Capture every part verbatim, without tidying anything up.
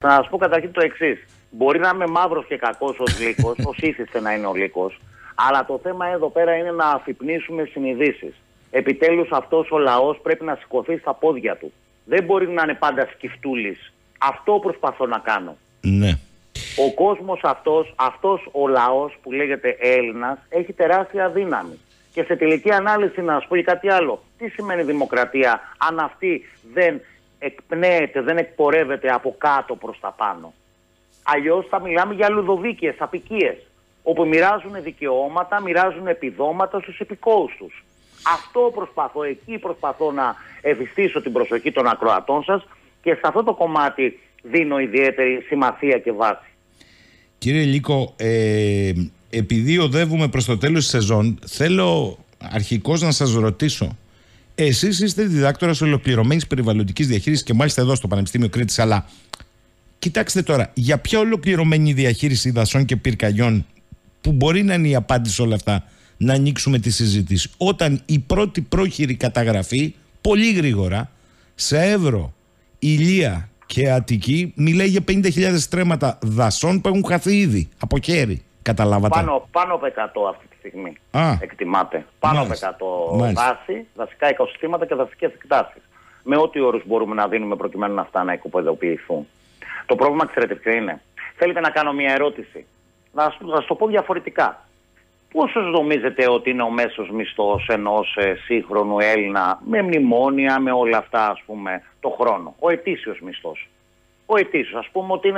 Να σας πω καταρχήν το εξής. Μπορεί να είμαι μαύρος και κακός ως λύκος, ως ήθιστε να είναι ο λύκος, αλλά το θέμα εδώ πέρα είναι να αφυπνίσουμε συνειδήσεις. Επιτέλους αυτός ο λαός πρέπει να σηκωθεί στα πόδια του. Δεν μπορεί να είναι πάντα σκυφτούλης. Αυτό προσπαθώ να κάνω. Ναι. Ο κόσμος αυτός, αυτός ο λαός που λέγεται Έλληνας, έχει τεράστια δύναμη. Και σε τελική ανάλυση να σας πω και κάτι άλλο. Τι σημαίνει δημοκρατία αν αυτή δεν εκπνέεται, δεν εκπορεύεται από κάτω προς τα πάνω? Αλλιώς θα μιλάμε για λουδοβίκες, απικίες, όπου μοιράζουν δικαιώματα, μοιράζουν επιδόματα στους υπηκόους τους. Αυτό προσπαθώ, εκεί προσπαθώ να ευιστήσω την προσοχή των ακροατών σας και σε αυτό το κομμάτι δίνω ιδιαίτερη σημασία και βάση. Κύριε Λύκο, ε, επειδή οδεύουμε προς το τέλος της σεζόν, θέλω αρχικώς να σας ρωτήσω. Εσείς είστε διδάκτορας ολοκληρωμένης περιβαλλοντικής διαχείρισης και μάλιστα εδώ στο Πανεπιστήμιο Κρήτης, αλλά κοιτάξτε τώρα, για ποια ολοκληρωμένη διαχείριση δασών και πυρκαγιών, που μπορεί να είναι η απάντηση σε όλα αυτά, να ανοίξουμε τη συζήτηση, όταν η πρώτη πρόχειρη καταγραφή, πολύ γρήγορα, σε Εύρο, Ηλία και Αττική, μιλάει για πενήντα χιλιάδες στρέμματα δασών που έχουν χαθεί ήδη από χέρι. Καταλάβατε? Πάνω, πάνω από εκατό αυτή τη στιγμή. Α, εκτιμάται. Πάνω μάλιστα, από εκατό μάλιστα. δάση, δασικά οικοσυστήματα και δασικές εκτάσεις. Με ό,τι όρους μπορούμε να δίνουμε προκειμένου αυτά να οικοπεδοποιηθούν. Το πρόβλημα, ξέρετε ποιο είναι? Θέλετε να κάνω μια ερώτηση. Να σας το πω διαφορετικά. Πόσο νομίζετε ότι είναι ο μέσος μισθός ενός ε, σύγχρονου Έλληνα με μνημόνια, με όλα αυτά, ας πούμε, το χρόνο? Ο ετήσιος μισθός. Ο ετήσιος, ας πούμε ότι είναι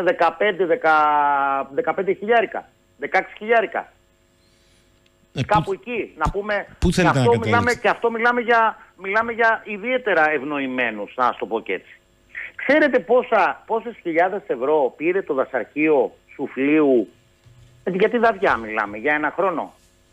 δεκαπέντε χιλιάρικα, δεκαέξι χιλιάρικα. Ε, Κάπου που, εκεί, να πούμε, πού και, αυτό αυτό μιλάμε, και αυτό μιλάμε για, μιλάμε για ιδιαίτερα ευνοημένους, να σας το πω και έτσι. Ξέρετε πόσα, πόσες χιλιάδες ευρώ πήρε το δασαρχείο Σουφλίου? Για τι δαδιά μιλάμε, για ένα χρόνο?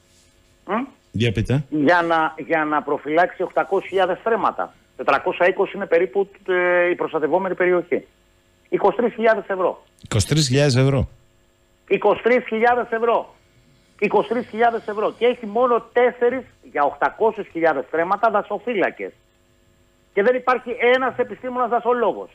Για πείτε. Για να, για να προφυλάξει οκτακόσιες χιλιάδες στρέμματα. τετρακόσια είκοσι είναι περίπου ε, η προστατευόμενη περιοχή. είκοσι τρεις χιλιάδες ευρώ. είκοσι τρεις χιλιάδες ευρώ. είκοσι τρεις χιλιάδες ευρώ. είκοσι τρεις χιλιάδες ευρώ. Και έχει μόνο τέσσερις για οκτακόσιες χιλιάδες στρέμματα δασοφύλακες. Και δεν υπάρχει ένας επιστήμονας δασολόγος.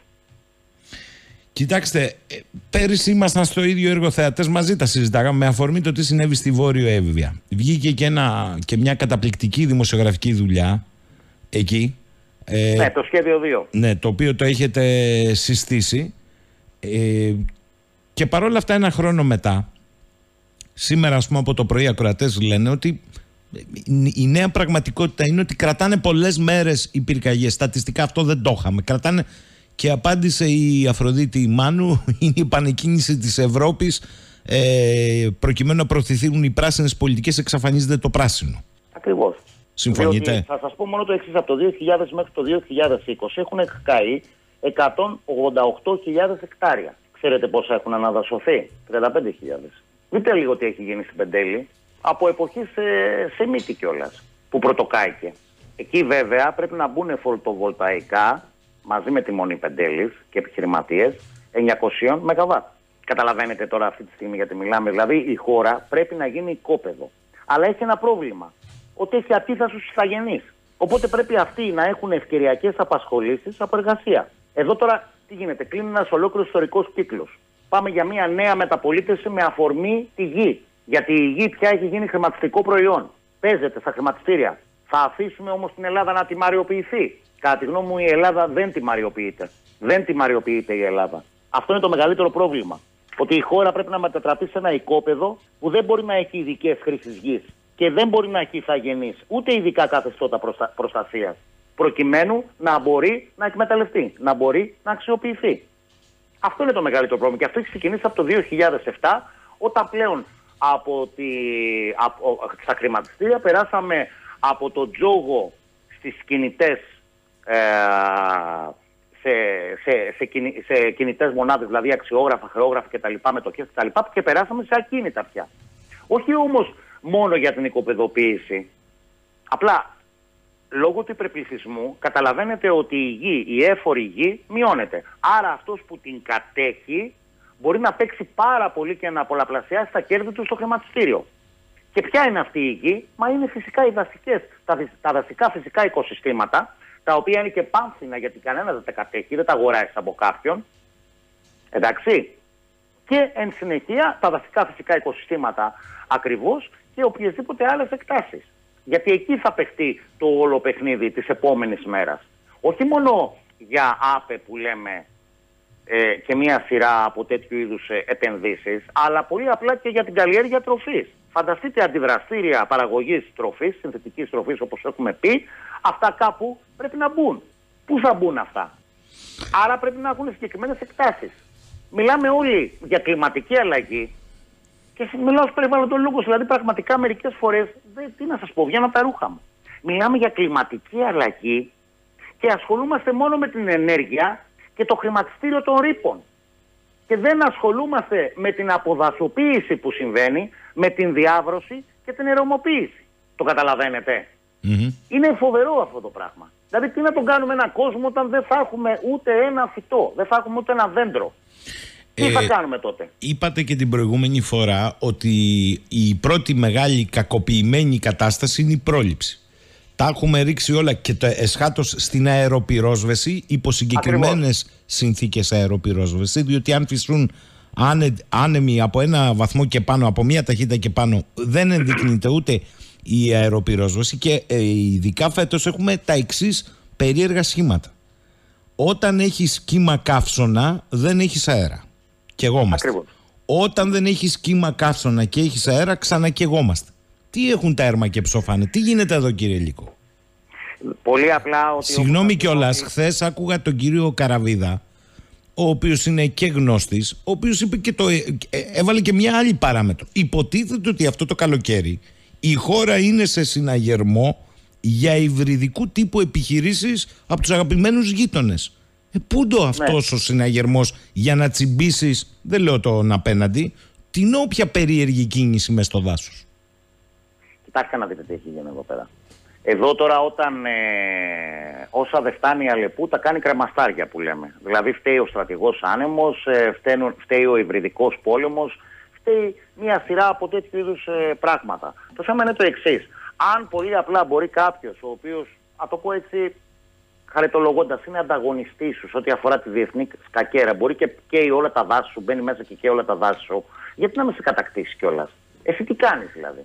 Κοιτάξτε, πέρυσι ήμασταν στο ίδιο έργο θεατές μαζί, τα συζητάγαμε με αφορμή το τι συνέβη στη Βόρειο Εύβοια. Βγήκε και, ένα, και μια καταπληκτική δημοσιογραφική δουλειά εκεί. Ε, ναι, το σχέδιο δύο. Ναι, το οποίο το έχετε συστήσει. Ε, και παρόλα αυτά ένα χρόνο μετά, σήμερα ας πούμε από το πρωί ακροατές λένε ότι η νέα πραγματικότητα είναι ότι κρατάνε πολλές μέρες οι πυρκαγιές. Στατιστικά αυτό δεν το είχαμε. Κρατάνε. Και απάντησε η Αφροδίτη Μάνου, είναι η πανεκκίνηση της Ευρώπης, ε, προκειμένου να προωθηθούν οι πράσινες πολιτικές, εξαφανίζεται το πράσινο. Ακριβώς. Συμφωνείτε? Διότι, θα σας πω μόνο το εξής, από το δύο χιλιάδες μέχρι το δύο χιλιάδες είκοσι έχουν καεί εκατόν ογδόντα οκτώ χιλιάδες εκτάρια. Ξέρετε πόσα έχουν αναδασωθεί? τριάντα πέντε χιλιάδες. Δείτε λίγο τι έχει γίνει στην Πεντέλη, από εποχή σε, σε μύτη κιόλας, που πρωτοκάηκε. Εκεί βέβαια πρέπει να μπουν φωτοβολταϊκά, μαζί με τη Μονή Πεντέλης και επιχειρηματίες, εννιακόσια μεγαβάτ. Καταλαβαίνετε τώρα αυτή τη στιγμή γιατί μιλάμε. Δηλαδή η χώρα πρέπει να γίνει οικόπεδο. Αλλά έχει ένα πρόβλημα. Ότι έχει ατίθασους ηθαγενείς. Οπότε πρέπει αυτοί να έχουν ευκαιριακές απασχολήσεις από εργασία. Εδώ τώρα τι γίνεται? Κλείνει ένας ολόκληρος ιστορικός κύκλος. Πάμε για μια νέα μεταπολίτευση με αφορμή τη γη. Γιατί η γη πια έχει γίνει χρηματιστικό προϊόν. Παίζεται στα χρηματιστήρια. Θα αφήσουμε όμως την Ελλάδα να τιμαριοποιηθεί? Κατά τη γνώμη μου η Ελλάδα δεν τιμαριοποιείται. Δεν τιμαριοποιείται η Ελλάδα. Αυτό είναι το μεγαλύτερο πρόβλημα. Ότι η χώρα πρέπει να μετατραπεί σε ένα οικόπεδο που δεν μπορεί να έχει ειδικές χρήσεις γης και δεν μπορεί να έχει ηθαγενείς ούτε ειδικά καθεστώτα προστα... προστασίας. Προκειμένου να μπορεί να εκμεταλλευτεί, να μπορεί να αξιοποιηθεί. Αυτό είναι το μεγαλύτερο πρόβλημα. Και αυτό έχει ξεκινήσει από το δύο χιλιάδες επτά, όταν πλέον από τη... από... στα χρηματιστήρια περάσαμε από το τζόγο στις κινητές. Ε, σε, σε, σε, κινη, σε κινητές μονάδες, δηλαδή αξιόγραφα, χρεόγραφα κτλ. Μετοχές κτλ. Και περάσαμε σε ακίνητα πια. Όχι όμως μόνο για την οικοπεδοποίηση. Απλά λόγω του υπερπληθυσμού καταλαβαίνετε ότι η γη, η έφορη γη μειώνεται. Άρα αυτός που την κατέχει μπορεί να παίξει πάρα πολύ και να πολλαπλασιάσει τα κέρδη του στο χρηματιστήριο. Και ποια είναι αυτή η γη? Μα είναι φυσικά οι δασικές, τα, τα δασικά φυσικά οικοσυστήματα, τα οποία είναι και πάμφθηνα γιατί κανένας δεν τα κατέχει, δεν τα αγοράζει από κάποιον. Εντάξει. Και εν συνεχεία τα δασικά φυσικά οικοσυστήματα ακριβώς και οποιασδήποτε άλλες εκτάσεις. Γιατί εκεί θα παιχτεί το όλο παιχνίδι της επόμενης μέρας. Όχι μόνο για ΑΠΕ που λέμε ε, και μία σειρά από τέτοιου είδους ε, επενδύσεις, αλλά πολύ απλά και για την καλλιέργεια τροφής. Φανταστείτε αντιδραστήρια παραγωγής τροφής, συνθετικής τροφής όπως έχουμε πει, αυτά κάπου πρέπει να μπουν. Πού θα μπουν αυτά? Άρα πρέπει να έχουν συγκεκριμένες εκτάσεις. Μιλάμε όλοι για κλιματική αλλαγή και μιλάω ως περιβαλλοντολόγος, δηλαδή πραγματικά μερικές φορές, δε, τι να σας πω, βγαίνω από τα ρούχα μου. Μιλάμε για κλιματική αλλαγή και ασχολούμαστε μόνο με την ενέργεια και το χρηματιστήριο των ρήπων. Και δεν ασχολούμαστε με την αποδασοποίηση που συμβαίνει, με την διάβρωση και την ερωμοποίηση. Το καταλαβαίνετε? Mm-hmm. Είναι φοβερό αυτό το πράγμα. Δηλαδή τι να τον κάνουμε έναν κόσμο όταν δεν θα έχουμε ούτε ένα φυτό, δεν θα έχουμε ούτε ένα δέντρο. Τι ε, θα κάνουμε τότε? Είπατε και την προηγούμενη φορά ότι η πρώτη μεγάλη κακοποιημένη κατάσταση είναι η πρόληψη. Τα έχουμε ρίξει όλα και το εσχάτως στην αεροπυρόσβεση υπό συγκεκριμένες συνθήκες αεροπυρόσβεση, διότι αν φυσούν άνε, άνεμοι από ένα βαθμό και πάνω, από μία ταχύτητα και πάνω, δεν ενδεικνύεται ούτε η αεροπυρόσβεση και ε, ειδικά φέτος έχουμε τα εξής περίεργα σχήματα. Όταν έχεις κύμα καύσωνα δεν έχεις αέρα. Καιγόμαστε. Ακριβώς. Όταν δεν έχεις κύμα καύσωνα και έχεις αέρα, ξανακαιγόμαστε. Τι έχουν τα έρμα και ψοφάνε? Τι γίνεται εδώ, κύριε Λύκο? Πολύ απλά ότι... Συγγνώμη κιόλας, χθες άκουγα τον κύριο Καραβίδα, ο οποίος είναι και γνώστης, ο οποίος είπε και το, ε, ε, έβαλε και μια άλλη παράμετρο. Υποτίθεται ότι αυτό το καλοκαίρι η χώρα είναι σε συναγερμό για υβριδικού τύπου επιχειρήσεις από τους αγαπημένους γείτονες. Ε, πού το αυτός ναι. ο συναγερμός για να τσιμπήσεις, δεν λέω τον απέναντι, την όποια περίεργη κίνηση μες στο δάσος? Κοιτάξτε να δείτε τι έχει γίνει εδώ πέρα. Εδώ τώρα όταν ε, όσα δεν φτάνει η Αλεπού τα κάνει κρεμαστάρια που λέμε. Δηλαδή φταίει ο στρατηγός άνεμος, ε, φταίνουν, φταίει ο υβριδικός πόλεμος, φταίει μια σειρά από τέτοιου είδους ε, πράγματα. Το θέμα είναι το εξής. Αν πολύ απλά μπορεί κάποιος ο οποίος, να το πω έτσι χαριτολογώντας, είναι ανταγωνιστής σου ό,τι αφορά τη διεθνή σκακέρα, μπορεί και καίει όλα τα δάση σου, μπαίνει μέσα και καίει όλα τα δάση σου, γιατί να με σε κατακτήσει κιόλας? Εσύ τι κάνεις δηλαδή?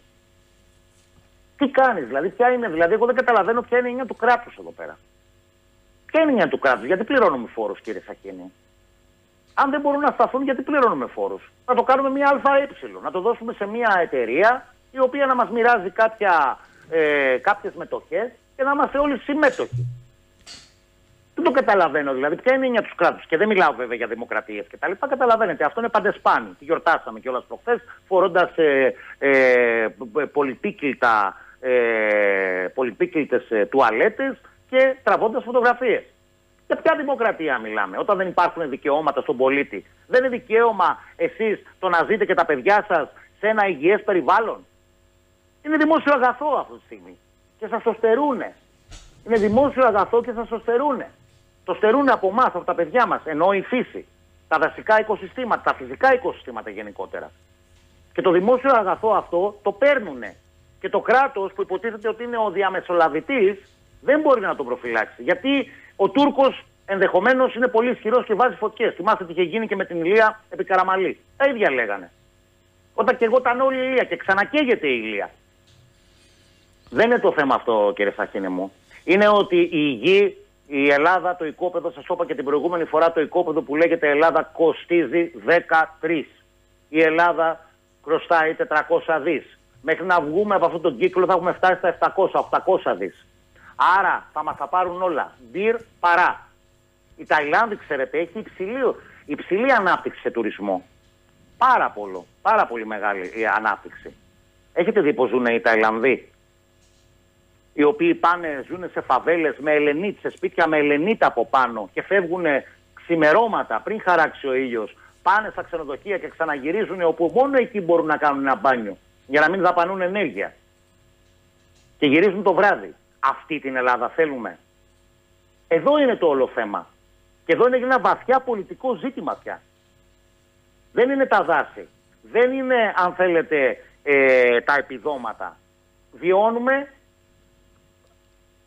Τι κάνεις δηλαδή, ποια είναι, δηλαδή, εγώ δεν καταλαβαίνω ποια είναι η έννοια του κράτους εδώ πέρα. Ποια είναι η έννοια του κράτους? Γιατί πληρώνουμε φόρους, κύριε Σαχίνη? Αν δεν μπορούν να σταθούν, γιατί πληρώνουμε φόρους? Να το κάνουμε μια ΑΕ, να το δώσουμε σε μια εταιρεία η οποία να μας μοιράζει κάποια, ε, κάποιες μετοχές και να είμαστε όλοι συμμέτοχοι. Δεν το καταλαβαίνω δηλαδή. Ποια είναι η έννοια του κράτους? Και δεν μιλάω βέβαια για δημοκρατίες κτλ. Καταλαβαίνετε, αυτό είναι παντεσπάνι. Τη γιορτάσαμε κιόλας προχθές, φορώντας ε, ε, πολυπίκλητα, ε, πολυπίκλητες ε, τουαλέτες και τραβώντας φωτογραφίες. Για ποια δημοκρατία μιλάμε, όταν δεν υπάρχουν δικαιώματα στον πολίτη? Δεν είναι δικαίωμα εσείς το να ζείτε και τα παιδιά σας σε ένα υγιές περιβάλλον? Είναι δημόσιο αγαθό αυτή τη στιγμή και σας το στερούνε. Είναι δημόσιο αγαθό και σας το στερούνε. Το στερούνε από εμάς, από τα παιδιά μας, ενώ η φύση, τα δασικά οικοσυστήματα, τα φυσικά οικοσυστήματα γενικότερα. Και το δημόσιο αγαθό αυτό το παίρνουνε. Και το κράτος που υποτίθεται ότι είναι ο διαμεσολαβητής δεν μπορεί να τον προφυλάξει. Γιατί ο Τούρκος ενδεχομένως είναι πολύ ισχυρός και βάζει φωτιές. Θυμάστε τι είχε γίνει και με την Ηλία επί Καραμαλή. Τα ίδια λέγανε. Όταν καιγόταν όλη η Ηλία και ξανακαίγεται η Ηλία. Δεν είναι το θέμα αυτό, κύριε Σαχίνη μου. Είναι ότι η γη, η Ελλάδα, το οικόπεδο, σας είπα και την προηγούμενη φορά, το οικόπεδο που λέγεται Ελλάδα κοστίζει δεκατρείς. Η Ελλάδα χρωστάει τετρακόσια δις. Μέχρι να βγούμε από αυτόν τον κύκλο θα έχουμε φτάσει στα επτακόσια οχτακόσια δις. Άρα θα μας τα πάρουν όλα. Μπυρ παρά. Η Ταϊλάνδη, ξέρετε, έχει υψηλή, υψηλή ανάπτυξη σε τουρισμό. Πάρα πολύ, πάρα πολύ μεγάλη η ανάπτυξη. Έχετε δει πως ζουν οι Ταϊλανδοί? Οι οποίοι πάνε, ζουν σε φαβέλες με ελενίτ, σε σπίτια με ελενίτ από πάνω και φεύγουν ξημερώματα πριν χαράξει ο ήλιος. Πάνε στα ξενοδοχεία και ξαναγυρίζουν όπου μόνο εκεί μπορούν να κάνουν ένα μπάνιο για να μην δαπανούν ενέργεια. Και γυρίζουν το βράδυ. Αυτή την Ελλάδα θέλουμε? Εδώ είναι το όλο θέμα. Και εδώ είναι ένα βαθιά πολιτικό ζήτημα πια. Δεν είναι τα δάση. Δεν είναι, αν θέλετε, ε, τα επιδόματα. Βιώνουμε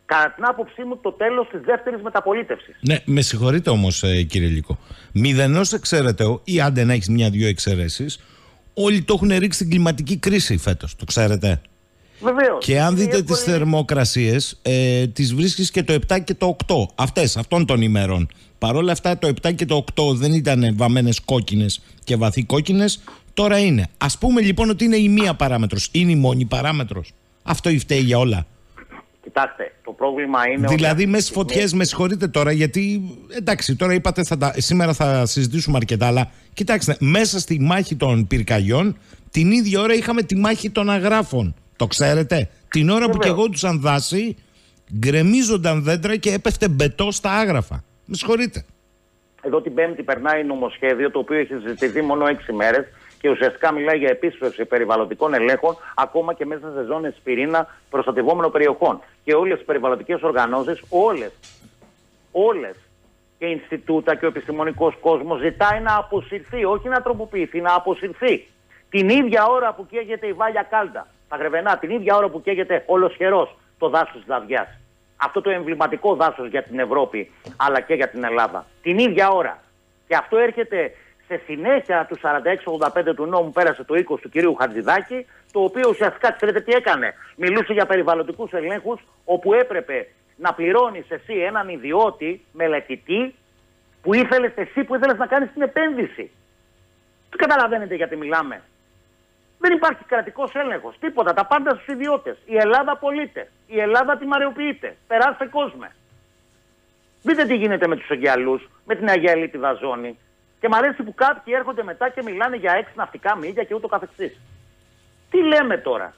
Κατά την άποψή μου, το τέλος της δεύτερης μεταπολίτευσης. Ναι, με συγχωρείτε όμως, ε, κύριε Λύκο. Μηδενός εξαιρεταίο, ή άντε να έχεις μια-δυο εξαιρέσεις, όλοι το έχουν ρίξει στην κλιματική κρίση φέτος. Το ξέρετε. Βεβαίως. Και αν δείτε εύκολη... τις θερμοκρασίες, ε, τις βρίσκεις και το επτά και το οκτώ. Αυτές, αυτών των ημερών. Παρ' όλα αυτά, το επτά και το οκτώ δεν ήταν βαμμένες κόκκινες και βαθύ κόκκινες. Τώρα είναι. Ας πούμε λοιπόν ότι είναι η μία παράμετρος. Είναι η μόνη παράμετρος. Αυτό φταίει για όλα. Κοιτάξτε, το πρόβλημα είναι. Δηλαδή, ότι... με στις φωτιές, με συγχωρείτε τώρα, γιατί εντάξει, τώρα είπατε θα τα, σήμερα θα συζητήσουμε αρκετά, αλλά κοιτάξτε, μέσα στη μάχη των πυρκαγιών, την ίδια ώρα είχαμε τη μάχη των αγράφων. Το ξέρετε. Την ώρα που καιγόντουσαν δάση, γκρεμίζονταν δέντρα και έπεφτε μπετό στα άγραφα. Με συγχωρείτε. Εδώ την Πέμπτη περνάει νομοσχέδιο το οποίο έχει συζητηθεί μόνο έξι μέρες και ουσιαστικά μιλάει για επίσπευση περιβαλλοντικών ελέγχων ακόμα και μέσα σε ζώνες πυρήνα προστατευόμενων περιοχών. Και όλες οι περιβαλλοντικές οργανώσεις, όλες, όλες και η Ινστιτούτα και ο επιστημονικός κόσμος ζητάει να αποσυρθεί, όχι να τροποποιηθεί, να αποσυρθεί. Την ίδια ώρα που καίγεται η Βάλια Κάλτα, τα Γρεβενά, την ίδια ώρα που καίγεται ολοσχερός το δάσος της Λαδιάς. Αυτό το εμβληματικό δάσος για την Ευρώπη αλλά και για την Ελλάδα. Την ίδια ώρα. Και αυτό έρχεται σε συνέχεια του σαράντα έξι ογδόντα πέντε του νόμου, πέρασε το είκοσι του κυρίου Χατζηδάκη, το οποίο ουσιαστικά, ξέρετε τι έκανε. Μιλούσε για περιβαλλοντικούς ελέγχους, όπου έπρεπε να πληρώνεις εσύ έναν ιδιώτη μελετητή που ήθελες εσύ που ήθελες να κάνεις την επένδυση. Τι καταλαβαίνετε γιατί μιλάμε. Δεν υπάρχει κρατικός έλεγχος. Τίποτα. Τα πάντα στους ιδιώτες. Η Ελλάδα πωλείται. Η Ελλάδα τιμαριοποιείται. Περάστε κόσμε. Δείτε τι γίνεται με τους Αγιαλούς, με την Αγία Ελίτιδα ζώνη. Και μ' αρέσει που κάποιοι έρχονται μετά και μιλάνε για έξι ναυτικά μίλια και ούτω καθεξής. Τι λέμε τώρα.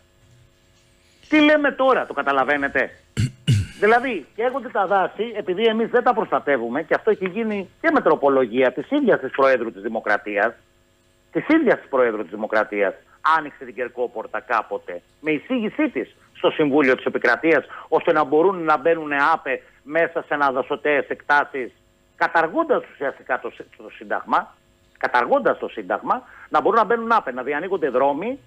Τι λέμε τώρα, το καταλαβαίνετε. Δηλαδή, καίγονται τα δάση, επειδή εμείς δεν τα προστατεύουμε, και αυτό έχει γίνει και με τροπολογία της ίδιας της Προέδρου της Δημοκρατίας, της ίδιας της Προέδρου της Δημοκρατίας, άνοιξε την Κερκόπορτα κάποτε, με εισήγησή της στο Συμβούλιο της Επικρατείας, ώστε να μπορούν να μπαίνουν άπε μέσα σε αναδασωτές εκτάσεις, καταργώντας ουσιαστικά το, το Σύνταγμα, καταργώντας το Σύνταγμα, να μπορούν να μπαίνουν άπε, να διανοίγονται δρόμοι,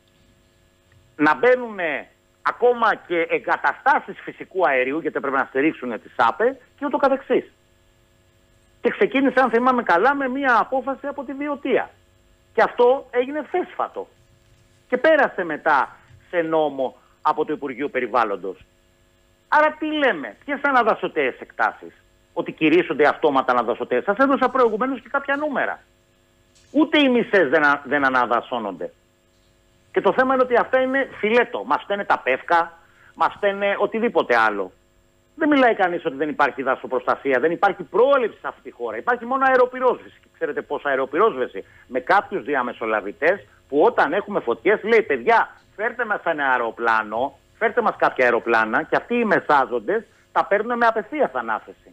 να μπαίνουν ακόμα και εγκαταστάσεις φυσικού αερίου, γιατί πρέπει να στηρίξουν τις άπε και ούτω καθεξής. Και ξεκίνησε, αν θυμάμαι καλά, με μια απόφαση από τη Βιωτία. Και αυτό έγινε θέσφατο. Και πέρασε μετά σε νόμο από το Υπουργείο Περιβάλλοντος. Άρα τι λέμε, ποιες αναδασωτές εκτάσεις, ότι κηρύσσονται αυτόματα αναδασωτές. Σας έδωσα προηγουμένως και κάποια νούμερα. Ούτε οι μισές δεν, α, δεν αναδασώνονται. Και το θέμα είναι ότι αυτά είναι φιλέτο. Μας φταίνε τα πεύκα, μας φταίνε οτιδήποτε άλλο. Δεν μιλάει κανείς ότι δεν υπάρχει δασοπροστασία, δεν υπάρχει πρόληψη σε αυτή τη χώρα. Υπάρχει μόνο αεροπυρόσβεση. Και ξέρετε πώς αεροπυρόσβεση? Με κάποιους διαμεσολαβητές που όταν έχουμε φωτιές λέει: παιδιά, φέρτε μας ένα αεροπλάνο, φέρτε μας κάποια αεροπλάνα, και αυτοί οι μεσάζοντες τα παίρνουν με απευθείας ανάθεση.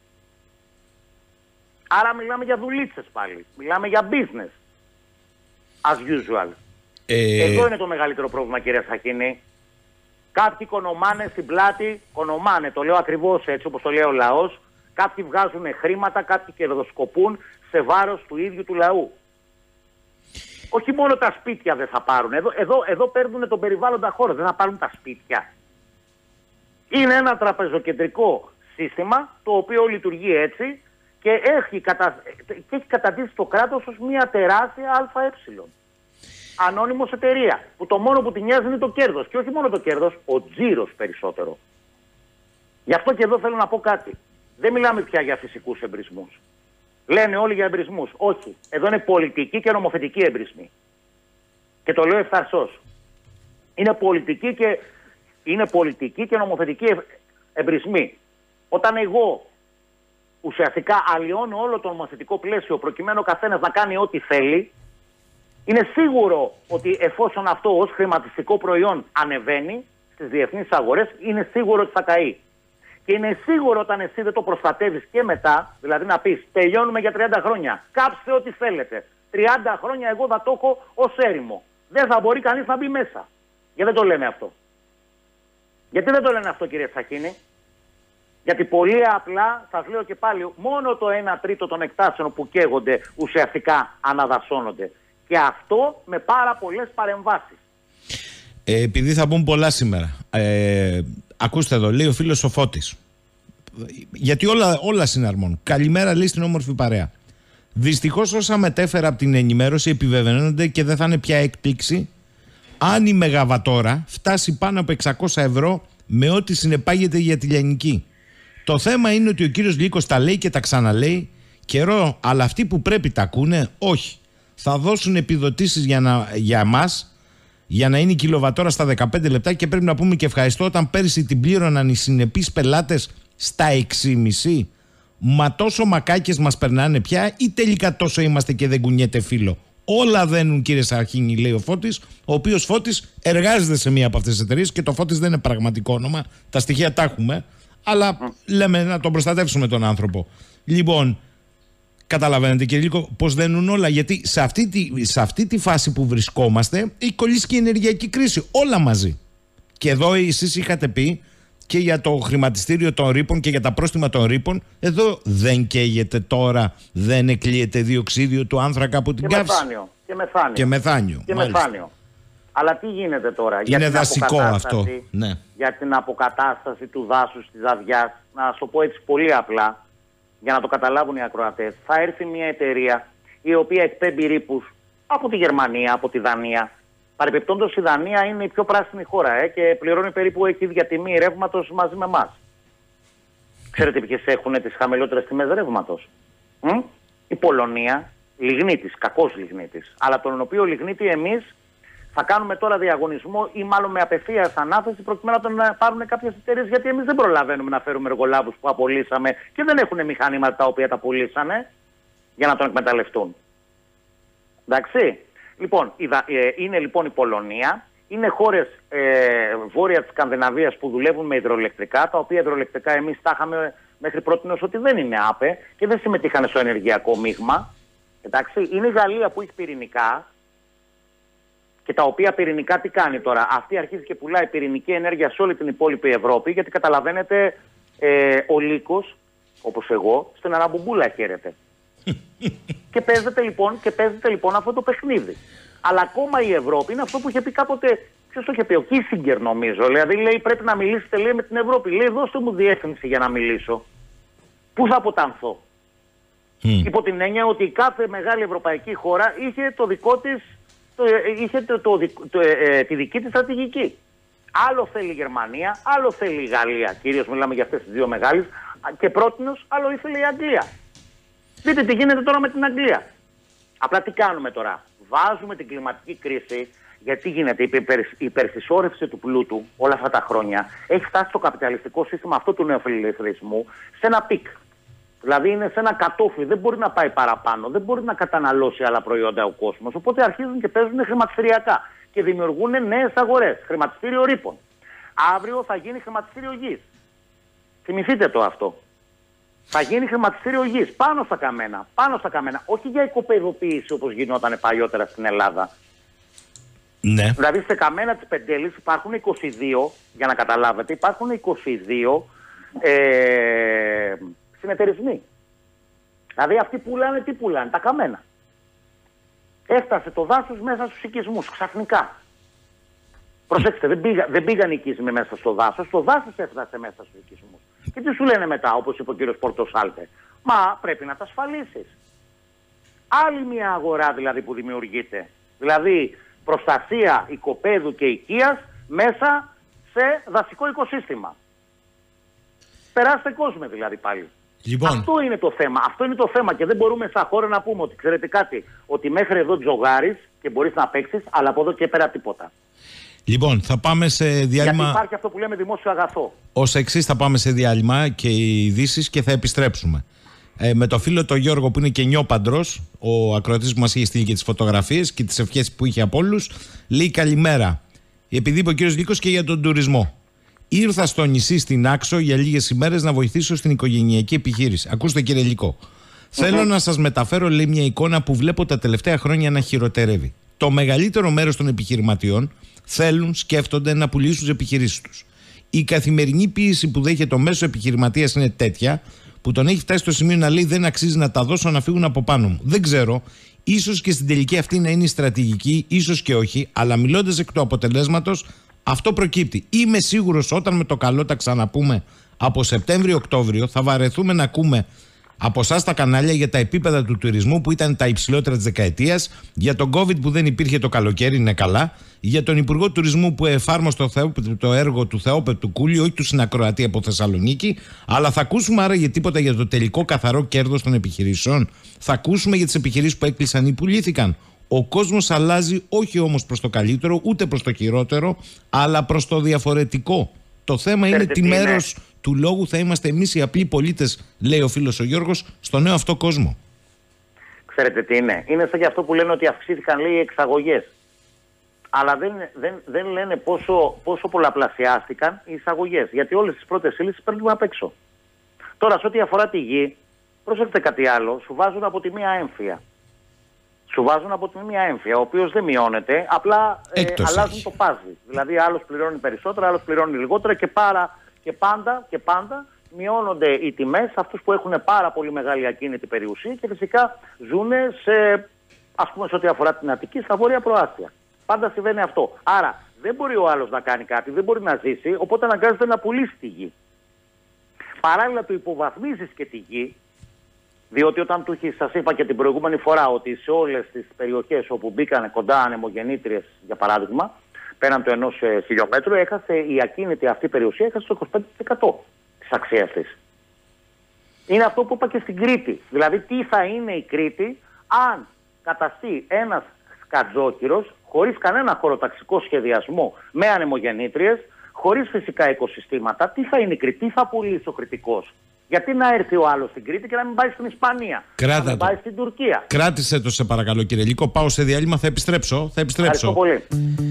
Άρα μιλάμε για δουλίτσες πάλι. Μιλάμε για business. As usual. Ε... Εδώ είναι το μεγαλύτερο πρόβλημα, κυρία Σαχίνη. Κάποιοι κονομάνε στην πλάτη, κονομάνε, το λέω ακριβώς έτσι όπως το λέει ο λαός. Κάποιοι βγάζουν χρήματα, κάποιοι κερδοσκοπούν σε βάρος του ίδιου του λαού. Όχι μόνο τα σπίτια δεν θα πάρουν. Εδώ, εδώ, εδώ παίρνουν τον περιβάλλοντα χώρο, δεν θα πάρουν τα σπίτια. Είναι ένα τραπεζοκεντρικό σύστημα το οποίο λειτουργεί έτσι και έχει, κατα... και έχει καταντήσει το κράτος ως μια τεράστια ΑΕ. Ανώνυμος εταιρεία, που το μόνο που την νοιάζει είναι το κέρδος. Και όχι μόνο το κέρδος, ο τζίρος περισσότερο. Γι' αυτό και εδώ θέλω να πω κάτι. Δεν μιλάμε πια για φυσικούς εμπρισμούς. Λένε όλοι για εμπρισμούς. Όχι. Εδώ είναι πολιτική και νομοθετική εμπρισμοί. Και το λέω ευθαρσώς. Είναι πολιτική και, είναι πολιτική και νομοθετική εμπρισμοί. Όταν εγώ ουσιαστικά αλλοιώνω όλο το νομοθετικό πλαίσιο προκειμένου ο καθένας να κάνει ό,τι θέλει, είναι σίγουρο ότι εφόσον αυτό ως χρηματιστικό προϊόν ανεβαίνει στις διεθνείς αγορές, είναι σίγουρο ότι θα καεί. Και είναι σίγουρο όταν εσύ δεν το προστατεύεις και μετά, δηλαδή να πεις τελειώνουμε για τριάντα χρόνια, κάψτε ό,τι θέλετε. τριάντα χρόνια εγώ θα το έχω ως έρημο. Δεν θα μπορεί κανείς να μπει μέσα. Γιατί δεν το λένε αυτό? Γιατί δεν το λένε αυτό, κύριε Σαχίνη? Γιατί πολύ απλά, σας λέω και πάλι, μόνο το ένα τρίτο των εκτάσεων που καίγονται ουσιαστικά αναδασώνονται. Και αυτό με πάρα πολλές παρεμβάσεις. Ε, επειδή θα πούμε πολλά σήμερα, ε, ακούστε εδώ, λέει ο φίλος ο Φώτης. Γιατί όλα, όλα συναρμόνουν. Καλημέρα, λέει, στην όμορφη παρέα. Δυστυχώς όσα μετέφερα από την ενημέρωση επιβεβαιώνονται και δεν θα είναι πια έκπληξη αν η μεγαβατόρα φτάσει πάνω από εξακόσια ευρώ με ό,τι συνεπάγεται για τη λιανική. Το θέμα είναι ότι ο κύριος Λύκος τα λέει και τα ξαναλέει καιρό, αλλά αυτοί που πρέπει τα ακούνε, όχι. Θα δώσουν επιδοτήσεις για, να, για εμάς, για να είναι η κιλοβατόρα στα δεκαπέντε λεπτά και πρέπει να πούμε και ευχαριστώ όταν πέρυσι την πλήρωναν οι συνεπείς πελάτες στα έξι κόμμα πέντε. Μα τόσο μακάκες μας περνάνε πια ή τελικά τόσο είμαστε και δεν κουνιέται φίλο? Όλα δένουν, κύριε Σαρχίνη, λέει ο Φώτης, ο οποίος Φώτης εργάζεται σε μία από αυτές τις εταιρείες και το Φώτης δεν είναι πραγματικό όνομα. Τα στοιχεία τα έχουμε, αλλά λέμε να τον προστατεύσουμε τον άνθρωπο. Λοιπόν, καταλαβαίνετε, κύριε Λύκο, πώς δένουν όλα? Γιατί σε αυτή, τη, σε αυτή τη φάση που βρισκόμαστε έχει κολλήσει και η ενεργειακή κρίση. Όλα μαζί. Και εδώ εσείς είχατε πει και για το χρηματιστήριο των ρήπων και για τα πρόστιμα των ρήπων. Εδώ δεν καίγεται τώρα, δεν εκλείεται διοξίδιο του άνθρακα από την και καύση. Μεθάνιο, και μεθάνιο. Και μεθάνιο. Και μεθάνιο. Αλλά τι γίνεται τώρα? Είναι για την δασικό αυτό. Ναι. Για την αποκατάσταση του δάσους της Αδιάς, να σου το πω έτσι πολύ απλά, για να το καταλάβουν οι ακροατές, θα έρθει μια εταιρεία η οποία εκπέμπει ρήπους από τη Γερμανία, από τη Δανία. Παρεπιπτόντως η Δανία είναι η πιο πράσινη χώρα ε, και πληρώνει περίπου εκεί ίδια τιμή ρεύματος μαζί με εμάς. Ξέρετε ποιες έχουν τις χαμηλότερες τιμές ρεύματος? Μ? Η Πολωνία, λιγνίτης, κακός λιγνίτης. Αλλά τον οποίο λιγνίτη εμείς θα κάνουμε τώρα διαγωνισμό ή μάλλον με απευθείας ανάθεση προκειμένου να τον πάρουν κάποιες εταιρείες, γιατί εμείς δεν προλαβαίνουμε να φέρουμε εργολάβους που απολύσαμε και δεν έχουν μηχανήματα τα οποία τα πουλήσανε για να τον εκμεταλλευτούν. Εντάξει. Λοιπόν, είναι λοιπόν η Πολωνία, είναι χώρες ε, βόρεια της Σκανδιναβίας που δουλεύουν με υδροελεκτρικά, τα οποία υδροελεκτρικά εμείς τα είχαμε μέχρι πρότινος ότι δεν είναι άπε και δεν συμμετείχαν στο ενεργειακό μείγμα. Εντάξει, είναι η Γαλλία που έχει πυρηνικά και τα οποία πυρηνικά τι κάνει τώρα? Αυτή αρχίζει και πουλάει πυρηνική ενέργεια σε όλη την υπόλοιπη Ευρώπη, γιατί καταλαβαίνετε ε, ο Λύκος, όπως εγώ, στην αναμπομπούλα χαίρεται. Και παίζεται, λοιπόν, και παίζεται λοιπόν αυτό το παιχνίδι. Αλλά ακόμα η Ευρώπη είναι αυτό που είχε πει κάποτε, ποιος το είχε πει, ο Κίσιγκερ νομίζω. Δηλαδή λέει πρέπει να μιλήσετε, λέει, με την Ευρώπη. Λέει δώστε μου διεύθυνση για να μιλήσω. Πού θα αποτανθώ? Mm. Υπό την έννοια ότι κάθε μεγάλη ευρωπαϊκή χώρα είχε το δικό της, το, είχε το, το, το, ε, τη δική της στρατηγική. Άλλο θέλει η Γερμανία, άλλο θέλει η Γαλλία. Κυρίως μιλάμε για αυτές τις δύο μεγάλες. Και πρότινος άλλο ήθελε η Αγγλία. Δείτε τι γίνεται τώρα με την Αγγλία. Απλά τι κάνουμε τώρα? Βάζουμε την κλιματική κρίση, γιατί γίνεται η υπερσυσσόρευση του πλούτου όλα αυτά τα χρόνια. Έχει φτάσει το καπιταλιστικό σύστημα αυτό του νεοφιλελευθερισμού σε ένα πικ. Δηλαδή είναι σε ένα κατόφλι, δεν μπορεί να πάει παραπάνω, δεν μπορεί να καταναλώσει άλλα προϊόντα ο κόσμος. Οπότε αρχίζουν και παίζουν χρηματιστηριακά και δημιουργούν νέες αγορές. Χρηματιστήριο ρήπων. Αύριο θα γίνει χρηματιστήριο γης. Θυμηθείτε το αυτό. Θα γίνει χρηματιστήριο γης πάνω στα καμένα. Πάνω στα καμένα. Όχι για οικοπεδοποίηση όπως γινόταν παλιότερα στην Ελλάδα. Ναι. Δηλαδή σε καμένα της Πεντέλης υπάρχουν είκοσι δύο, για να καταλάβετε, υπάρχουν είκοσι δύο ε, συνεταιρισμοί. Δηλαδή αυτοί πουλάνε, τι πουλάνε? Τα καμένα. Έφτασε το δάσος μέσα στους οικισμούς ξαφνικά. Προσέξτε, δεν, πήγα, δεν πήγαν οι οικισμοί μέσα στο δάσος, το δάσος έφτασε μέσα στους οικισμούς. Και τι σου λένε μετά, όπως είπε ο κύριος Πορτοσάλτε? Μα πρέπει να τα ασφαλίσεις. Άλλη μια αγορά δηλαδή που δημιουργείται. Δηλαδή προστασία οικοπαίδου και οικίας μέσα σε δασικό οικοσύστημα. Περάστε κόσμο δηλαδή πάλι. Λοιπόν. Αυτό είναι το θέμα. Αυτό είναι το θέμα και δεν μπορούμε σαν χώρα να πούμε ότι ξέρετε κάτι, ότι μέχρι εδώ τζογάρεις και μπορείς να παίξεις, αλλά από εδώ και πέρα τίποτα. Λοιπόν, θα πάμε σε διάλειμμα. Γιατί υπάρχει αυτό που λέμε δημόσιο αγαθό. Ως εξής θα πάμε σε διάλειμμα και οι ειδήσεις και θα επιστρέψουμε. Ε, με το φίλο τον Γιώργο που είναι και νιόπαντρος, ο ακροατής που μας είχε στείλει και τις φωτογραφίες και τις ευχές που είχε από όλους, λέει καλημέρα. Επειδή είπε ο κύριος Λύκος και για τον τουρισμό. Ήρθα στο νησί στην Άξο για λίγες ημέρες να βοηθήσω στην οικογενειακή επιχείρηση. Ακούστε κύριε Λύκο. Mm-hmm. Θέλω να σας μεταφέρω, λέει, μια εικόνα που βλέπω τα τελευταία χρόνια να χειροτερεύει. Το μεγαλύτερο μέρος των επιχειρηματιών θέλουν, σκέφτονται να πουλήσουν τις επιχειρήσεις τους. Η καθημερινή πίεση που δέχεται ο μέσος επιχειρηματίας είναι τέτοια που τον έχει φτάσει στο σημείο να λέει δεν αξίζει να τα δώσω να φύγουν από πάνω μου. Δεν ξέρω, ίσως και στην τελική αυτή να είναι η στρατηγική, ίσως και όχι, αλλά μιλώντας εκ του αποτελέσματος, Αυτό προκύπτει. Είμαι σίγουρος όταν με το καλό τα ξαναπούμε από Σεπτέμβριο-Οκτώβριο θα βαρεθούμε να ακούμε από εσάς τα κανάλια για τα επίπεδα του τουρισμού που ήταν τα υψηλότερα της δεκαετίας, για τον COVID που δεν υπήρχε το καλοκαίρι, είναι καλά, για τον Υπουργό Τουρισμού που εφάρμοσε το, Θεό, το έργο του Θεόπεπτου Κούλη, όχι του συνακροατή από Θεσσαλονίκη, αλλά θα ακούσουμε άραγε τίποτα για το τελικό καθαρό κέρδος των επιχειρήσεων. Θα ακούσουμε για τις επιχειρήσεις που έκλεισαν ή πουλήθηκαν. Ο κόσμος αλλάζει, όχι όμως προς το καλύτερο, ούτε προς το χειρότερο, αλλά προς το διαφορετικό. Το θέμα είναι τι μέρος του λόγου θα είμαστε εμείς οι απλοί πολίτες, λέει ο φίλος ο Γιώργος, στο νέο αυτό κόσμο. Ξέρετε τι είναι. Είναι σαν και αυτό που λένε ότι αυξήθηκαν, λέει, οι εξαγωγές. Αλλά δεν, δεν, δεν λένε πόσο, πόσο πολλαπλασιάστηκαν οι εισαγωγές. Γιατί όλες τις πρώτες ύλες παίρνουμε απ' έξω. Τώρα, σε ό,τι αφορά τη γη, πρόσεχτε κάτι άλλο, σου βάζουν από τη μία έμφυα. Σου βάζουν από τη μία έμφυα, ο οποίος δεν μειώνεται, απλά ε, αλλάζουν το πάζι. Δηλαδή, άλλος πληρώνει περισσότερα, άλλος πληρώνει λιγότερα και, πάρα, και, πάντα, και πάντα μειώνονται οι τιμές σε αυτούς που έχουν πάρα πολύ μεγάλη ακίνητη περιουσία και φυσικά ζουν σε, ας πούμε, σε ό,τι αφορά την Αττική, στα βόρεια προάστια. Πάντα συμβαίνει αυτό. Άρα, δεν μπορεί ο άλλος να κάνει κάτι, δεν μπορεί να ζήσει, οπότε αναγκάζεται να πουλήσει τη γη. Παράλληλα, του υποβαθμίζεις και τη γη. Διότι όταν του έχει, σας είπα και την προηγούμενη φορά, ότι σε όλες τις περιοχές όπου μπήκαν κοντά ανεμογεννήτριες, για παράδειγμα, πέραν του ενός ε, χιλιόμετρου, έχασε η ακίνητη αυτή περιουσία, έχασε το είκοσι πέντε τοις εκατό της αξίας της. Είναι αυτό που είπα και στην Κρήτη. Δηλαδή, τι θα είναι η Κρήτη αν καταστεί ένας σκατζόκυρος, χωρίς κανένα χωροταξικό σχεδιασμό, με ανεμογεννήτριες, χωρίς φυσικά οικοσυστήματα, τι θα είναι η Κρήτη, τι θα πουλήσει ο κριτικός. Γιατί να έρθει ο άλλος στην Κρήτη και να μην πάει στην Ισπανία, Κράτα να μην πάει στην Τουρκία. Κράτησε το, σε παρακαλώ, κύριε Λύκο. Πάω σε διάλειμμα, θα επιστρέψω. Θα επιστρέψω. Πολύ.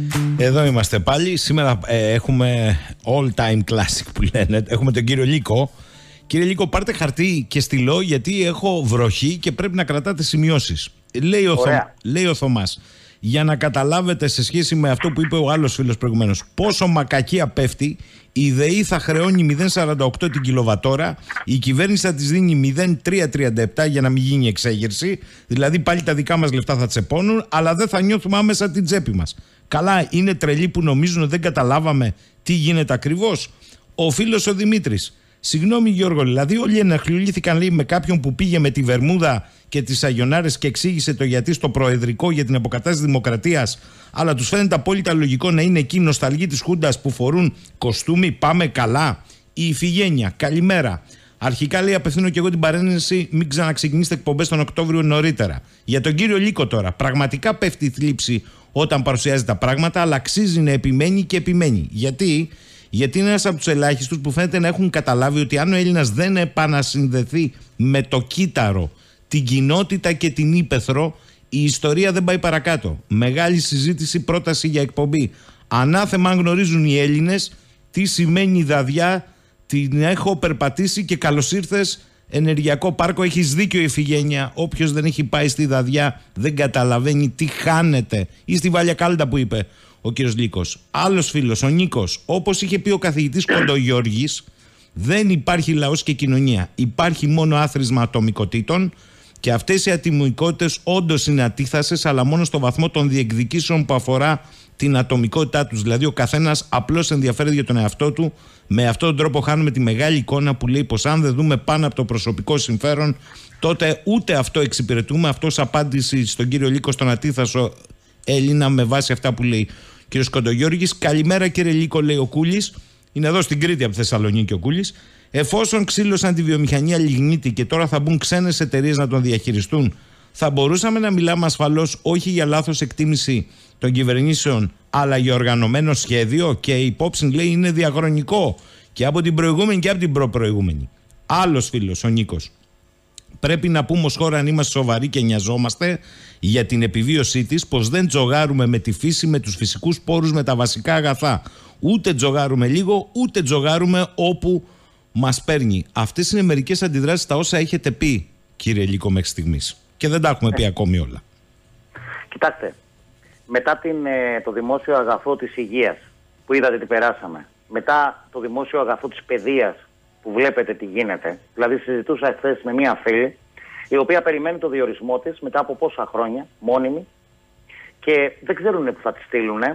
Εδώ είμαστε πάλι. Σήμερα ε, έχουμε all time classic που λένε. Έχουμε τον κύριο Λύκο. Κύριε Λύκο, πάρτε χαρτί και στυλό, γιατί έχω βροχή και πρέπει να κρατάτε σημειώσεις. Λέει ο, Θω... λέει ο Θωμάς, για να καταλάβετε σε σχέση με αυτό που είπε ο άλλος φίλος προηγουμένως, πόσο μακακία πέφτει. Η ΔΕΗ θα χρεώνει μηδέν κόμμα σαράντα οκτώ την κιλοβατόρα, η κυβέρνηση θα της δίνει μηδέν κόμμα τριακόσια τριάντα επτά για να μην γίνει εξέγερση, δηλαδή πάλι τα δικά μας λεφτά θα τσεπώνουν, αλλά δεν θα νιώθουμε άμεσα την τσέπη μας. Καλά, είναι τρελοί που νομίζουν ότι δεν καταλάβαμε τι γίνεται ακριβώς. Ο φίλος ο Δημήτρης, συγγνώμη Γιώργο, δηλαδή όλοι ενοχλήθηκαν, λέει, με κάποιον που πήγε με τη Βερμούδα και τις Αγιονάρες και εξήγησε το γιατί στο Προεδρικό για την αποκατάσταση Δημοκρατίας, αλλά τους φαίνεται απόλυτα λογικό να είναι εκεί νοσταλγοί της Χούντας που φορούν κοστούμι. Πάμε καλά. Η Ιφηγένεια, καλημέρα. Αρχικά, λέει, απευθύνω και εγώ την παρένθεση, μην ξαναξεκινήσετε εκπομπές τον Οκτώβριο νωρίτερα. Για τον κύριο Λύκο τώρα, πραγματικά πέφτει η θλίψη όταν παρουσιάζει τα πράγματα, αλλά αξίζει να επιμένει και επιμένει. Γιατί? Γιατί είναι ένας από τους ελάχιστους που φαίνεται να έχουν καταλάβει ότι αν ο Έλληνας δεν επανασυνδεθεί με το κύτταρο, την κοινότητα και την ύπαιθρο, η ιστορία δεν πάει παρακάτω. Μεγάλη συζήτηση, πρόταση για εκπομπή. Ανάθεμα αν γνωρίζουν οι Έλληνες τι σημαίνει δαδιά, την έχω περπατήσει και καλώς ήρθες ενεργειακό πάρκο. Έχεις δίκιο, Ιφηγένεια. Όποιος δεν έχει πάει στη δαδιά δεν καταλαβαίνει τι χάνεται. Ή στη Βαλιακάλτα που είπε ο κύριος Λύκος. Άλλος φίλος, ο Νίκος, όπως είχε πει ο καθηγητής Κοντογιώργης, δεν υπάρχει λαός και κοινωνία. Υπάρχει μόνο άθροισμα ατομικοτήτων και αυτές οι ατομικότητες όντως είναι ατίθασες, αλλά μόνο στο βαθμό των διεκδικήσεων που αφορά την ατομικότητά τους. Δηλαδή, ο καθένας απλώς ενδιαφέρεται για τον εαυτό του. Με αυτόν τον τρόπο χάνουμε τη μεγάλη εικόνα που λέει πως αν δεν δούμε πάνω από το προσωπικό συμφέρον, τότε ούτε αυτό εξυπηρετούμε. Αυτός απάντηση στον κύριο Λύκο, στον ατίθασο Έλληνα, με βάση αυτά που λέει ο κύριος Κοντογιώργης. Καλημέρα κύριε Λύκο, λέει ο Κούλης. Είναι εδώ στην Κρήτη από τη Θεσσαλονίκη ο Κούλης. Εφόσον ξύλωσαν τη βιομηχανία λιγνίτη και τώρα θα μπουν ξένες εταιρείες να τον διαχειριστούν, θα μπορούσαμε να μιλάμε ασφαλώς όχι για λάθος εκτίμηση των κυβερνήσεων, αλλά για οργανωμένο σχέδιο, και η υπόψη, λέει, είναι διαχρονικό και από την προηγούμενη και από την προπροηγούμενη. Άλλος φίλος, ο Νίκος. Πρέπει να πούμε ως χώρα, αν είμαστε σοβαροί και νοιαζόμαστε για την επιβίωσή της, πως δεν τζογάρουμε με τη φύση, με τους φυσικούς πόρους, με τα βασικά αγαθά. Ούτε τζογάρουμε λίγο, ούτε τζογάρουμε όπου μας παίρνει. Αυτές είναι μερικές αντιδράσεις στα όσα έχετε πει, κύριε Λύκο, μέχρι στιγμής. Και δεν τα έχουμε πει ακόμη όλα. Κοιτάξτε, μετά την, το δημόσιο αγαθό της υγείας, που είδατε τι περάσαμε, μετά το δημόσιο αγαθό της παιδείας, που βλέπετε τι γίνεται, δηλαδή συζητούσα εχθές με μία φίλη, η οποία περιμένει το διορισμό της μετά από πόσα χρόνια, μόνιμη, και δεν ξέρουν που θα τη στείλουν,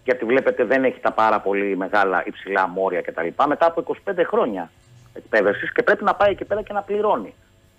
γιατί βλέπετε δεν έχει τα πάρα πολύ μεγάλα υψηλά μόρια κτλ. Μετά από είκοσι πέντε χρόνια εκπαίδευσης και πρέπει να πάει εκεί πέρα και να πληρώνει.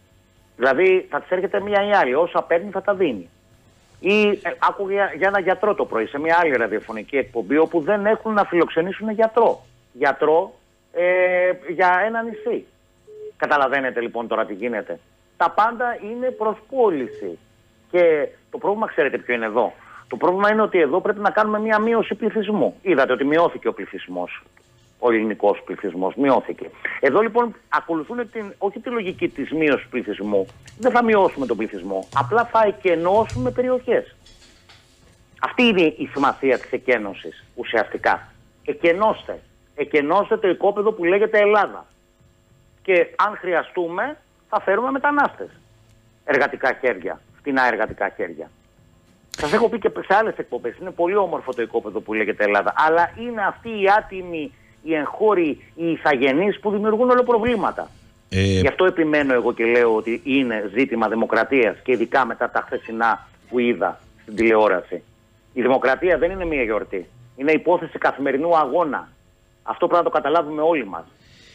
Δηλαδή θα της έρχεται μία ή άλλη, όσα παίρνει θα τα δίνει. Ή ε, άκουγα για ένα γιατρό το πρωί σε μια άλλη ραδιοφωνική εκπομπή όπου δεν έχουν να φιλοξενήσουν γιατρό. Γιατρό ε, για ένα νησί. Καταλαβαίνετε λοιπόν τώρα τι γίνεται. Τα πάντα είναι προς πώληση. Και το πρόβλημα ξέρετε ποιο είναι εδώ. Το πρόβλημα είναι ότι εδώ πρέπει να κάνουμε μια μείωση πληθυσμού. Είδατε ότι μειώθηκε ο πληθυσμός. Ο ελληνικός πληθυσμός μειώθηκε. Εδώ λοιπόν ακολουθούν την, όχι τη λογική της μείωσης πληθυσμού. Δεν θα μειώσουμε τον πληθυσμό. Απλά θα εκενώσουμε περιοχές. Αυτή είναι η σημασία της εκένωσης ουσιαστικά. Εκενώστε. Εκενώστε το οικόπεδο που λέγεται Ελλάδα. Και αν χρειαστούμε θα φέρουμε μετανάστες. Εργατικά χέρια. Φτηνά εργατικά χέρια. Σας έχω πει και σε άλλες εκπομπές. Είναι πολύ όμορφο το οικόπεδο που λέγεται Ελλάδα. Αλλά είναι αυτοί οι άτιμοι, οι εγχώροι, οι ηθαγενείς που δημιουργούν όλα προβλήματα. Ε... Γι' αυτό επιμένω εγώ και λέω ότι είναι ζήτημα δημοκρατίας και ειδικά μετά τα χθεσινά που είδα στην τηλεόραση. Η δημοκρατία δεν είναι μία γιορτή. Είναι υπόθεση καθημερινού αγώνα. Αυτό πρέπει να το καταλάβουμε όλοι μας.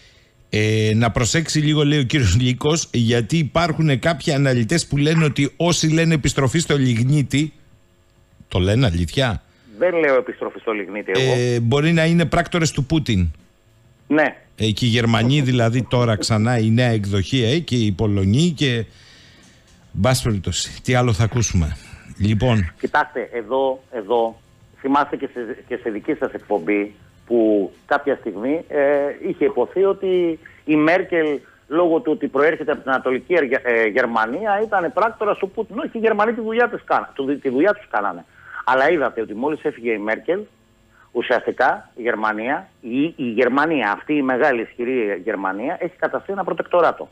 Ε, να προσέξει λίγο, λέει ο κύριος Λύκος, γιατί υπάρχουν κάποιοι αναλυτές που λένε ότι όσοι λένε επιστροφή στο λιγνίτη, το λένε αλήθεια? Δεν λέω επιστροφή στο λιγνίτη εγώ. Ε, μπορεί να είναι πράκτορες του Πούτιν. Ναι. Ε, και οι Γερμανοί δηλαδή τώρα ξανά η νέα εκδοχή ε, και οι Πολωνοί και... Μπας περιπτώσει, τι άλλο θα ακούσουμε. Λοιπόν. Κοιτάξτε, εδώ, εδώ θυμάστε και σε, και σε δική σας εκπομπή που κάποια στιγμή ε, είχε υποθεί ότι η Μέρκελ λόγω του ότι προέρχεται από την Ανατολική ε, Γερμανία ήταν πράκτορα του Πούτιν. Όχι, οι Γερμανοί τη δουλειά, τους κάνα, τη δουλειά τους κάνανε. Αλλά είδατε ότι μόλις έφυγε η Μέρκελ, ουσιαστικά η Γερμανία, η, η Γερμανία, αυτή η μεγάλη ισχυρή Γερμανία, έχει καταστεί ένα προτεκτοράτο.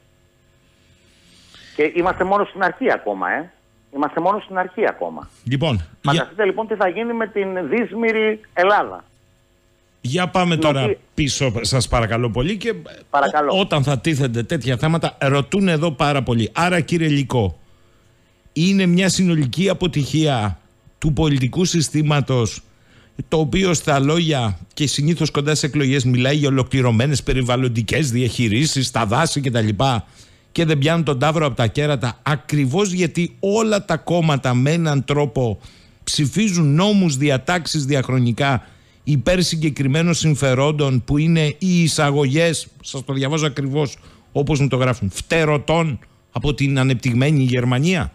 Και είμαστε μόνο στην αρχή ακόμα, ε. Είμαστε μόνο στην αρχή ακόμα. Λοιπόν, φανταστείτε για... λοιπόν τι θα γίνει με την δύσμηρη Ελλάδα. Για πάμε τώρα οποία... πίσω, σας παρακαλώ πολύ, και παρακαλώ. Ό, όταν θα τίθενται τέτοια θέματα ρωτούν εδώ πάρα πολύ. Άρα κύριε Λυκό, είναι μια συνολική αποτυχία του πολιτικού συστήματος, το οποίο στα λόγια και συνήθως κοντά σε εκλογές μιλάει για ολοκληρωμένες περιβαλλοντικές διαχειρίσεις, τα δάση κτλ. Και δεν πιάνουν τον ταύρο από τα κέρατα, ακριβώς γιατί όλα τα κόμματα με έναν τρόπο ψηφίζουν νόμους, διατάξεις διαχρονικά υπέρ συγκεκριμένων συμφερόντων που είναι οι εισαγωγές, σας το διαβάζω ακριβώς όπως μου το γράφουν, φτερωτών από την ανεπτυγμένη Γερμανία.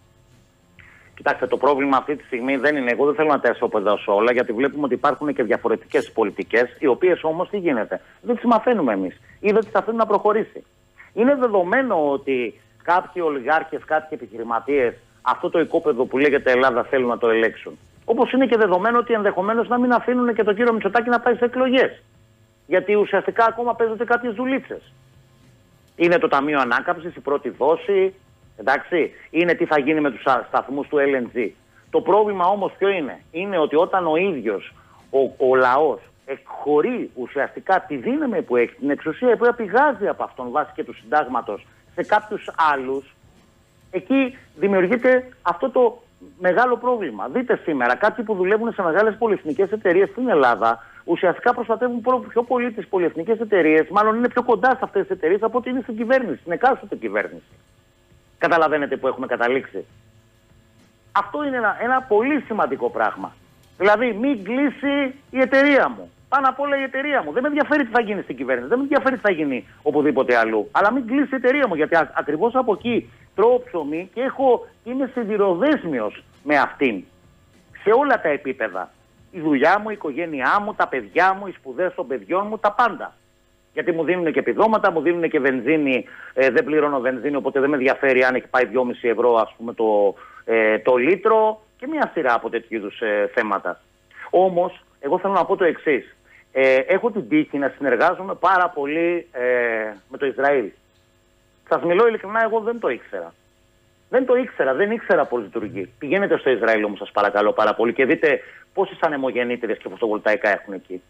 Κοιτάξτε, το πρόβλημα αυτή τη στιγμή δεν είναι, εγώ δεν θέλω να τα εσωπεδώσω όλα, γιατί βλέπουμε ότι υπάρχουν και διαφορετικές πολιτικές, οι οποίες όμως τι γίνεται? Δεν τις μαθαίνουμε εμείς ή δεν τις αφήνουν να προχωρήσει. Είναι δεδομένο ότι κάποιοι ολιγάρχες, κάποιοι επιχειρηματίες αυτό το οικόπεδο που λέγεται Ελλάδα θέλουν να το ελέγξουν. Όπως είναι και δεδομένο ότι ενδεχομένως να μην αφήνουν και τον κύριο Μητσοτάκη να πάει σε εκλογές. Γιατί ουσιαστικά ακόμα παίζονται κάποιες δουλίτσες. Είναι το Ταμείο Ανάκαμψης, η πρώτη δόση, εντάξει. Είναι τι θα γίνει με τους σταθμούς του ελ εν τζι. Το πρόβλημα όμως ποιο είναι? Είναι ότι όταν ο ίδιος ο, ο λαός εκχωρεί ουσιαστικά τη δύναμη που έχει, την εξουσία που πηγάζει από αυτόν βάσει και του συντάγματος σε κάποιους άλλους, εκεί δημιουργείται αυτό το μεγάλο πρόβλημα. Δείτε σήμερα, κάποιοι που δουλεύουν σε μεγάλες πολυεθνικές εταιρείες στην Ελλάδα ουσιαστικά προστατεύουν πιο πολύ τις πολυεθνικές εταιρείες, μάλλον είναι πιο κοντά σε αυτές τις εταιρείες από ότι είναι στην κυβέρνηση, στην εκάστοτε κυβέρνηση. Καταλαβαίνετε που έχουμε καταλήξει? Αυτό είναι ένα, ένα πολύ σημαντικό πράγμα. Δηλαδή, μην κλείσει η εταιρεία μου. Πάνω απ' όλα η εταιρεία μου. Δεν με ενδιαφέρει τι θα γίνει στην κυβέρνηση, δεν με ενδιαφέρει τι θα γίνει οπουδήποτε αλλού. Αλλά μην κλείσει η εταιρεία μου, γιατί α, ακριβώς από εκεί τρώω ψωμί και έχω, είμαι σιδηροδέσμιος με αυτήν. Σε όλα τα επίπεδα. Η δουλειά μου, η οικογένειά μου, τα παιδιά μου, οι σπουδές των παιδιών μου, τα πάντα. Γιατί μου δίνουν και επιδόματα, μου δίνουν και βενζίνη. Ε, δεν πληρώνω βενζίνη, οπότε δεν με ενδιαφέρει αν έχει πάει δυόμισι ευρώ ας πούμε, το, ε, το λίτρο και μια σειρά από τέτοιου είδους ε, θέματα. Όμως, εγώ θέλω να πω το εξής. Ε, έχω την τύχη να συνεργάζομαι πάρα πολύ ε, με το Ισραήλ. Σας μιλώ ειλικρινά, εγώ δεν το ήξερα. Δεν το ήξερα, δεν ήξερα πώς λειτουργεί. Πηγαίνετε στο Ισραήλ όμως, σας παρακαλώ πάρα πολύ, και δείτε πόσες ανεμογεννήτριες και φωτοβολταϊκά έχουν εκεί.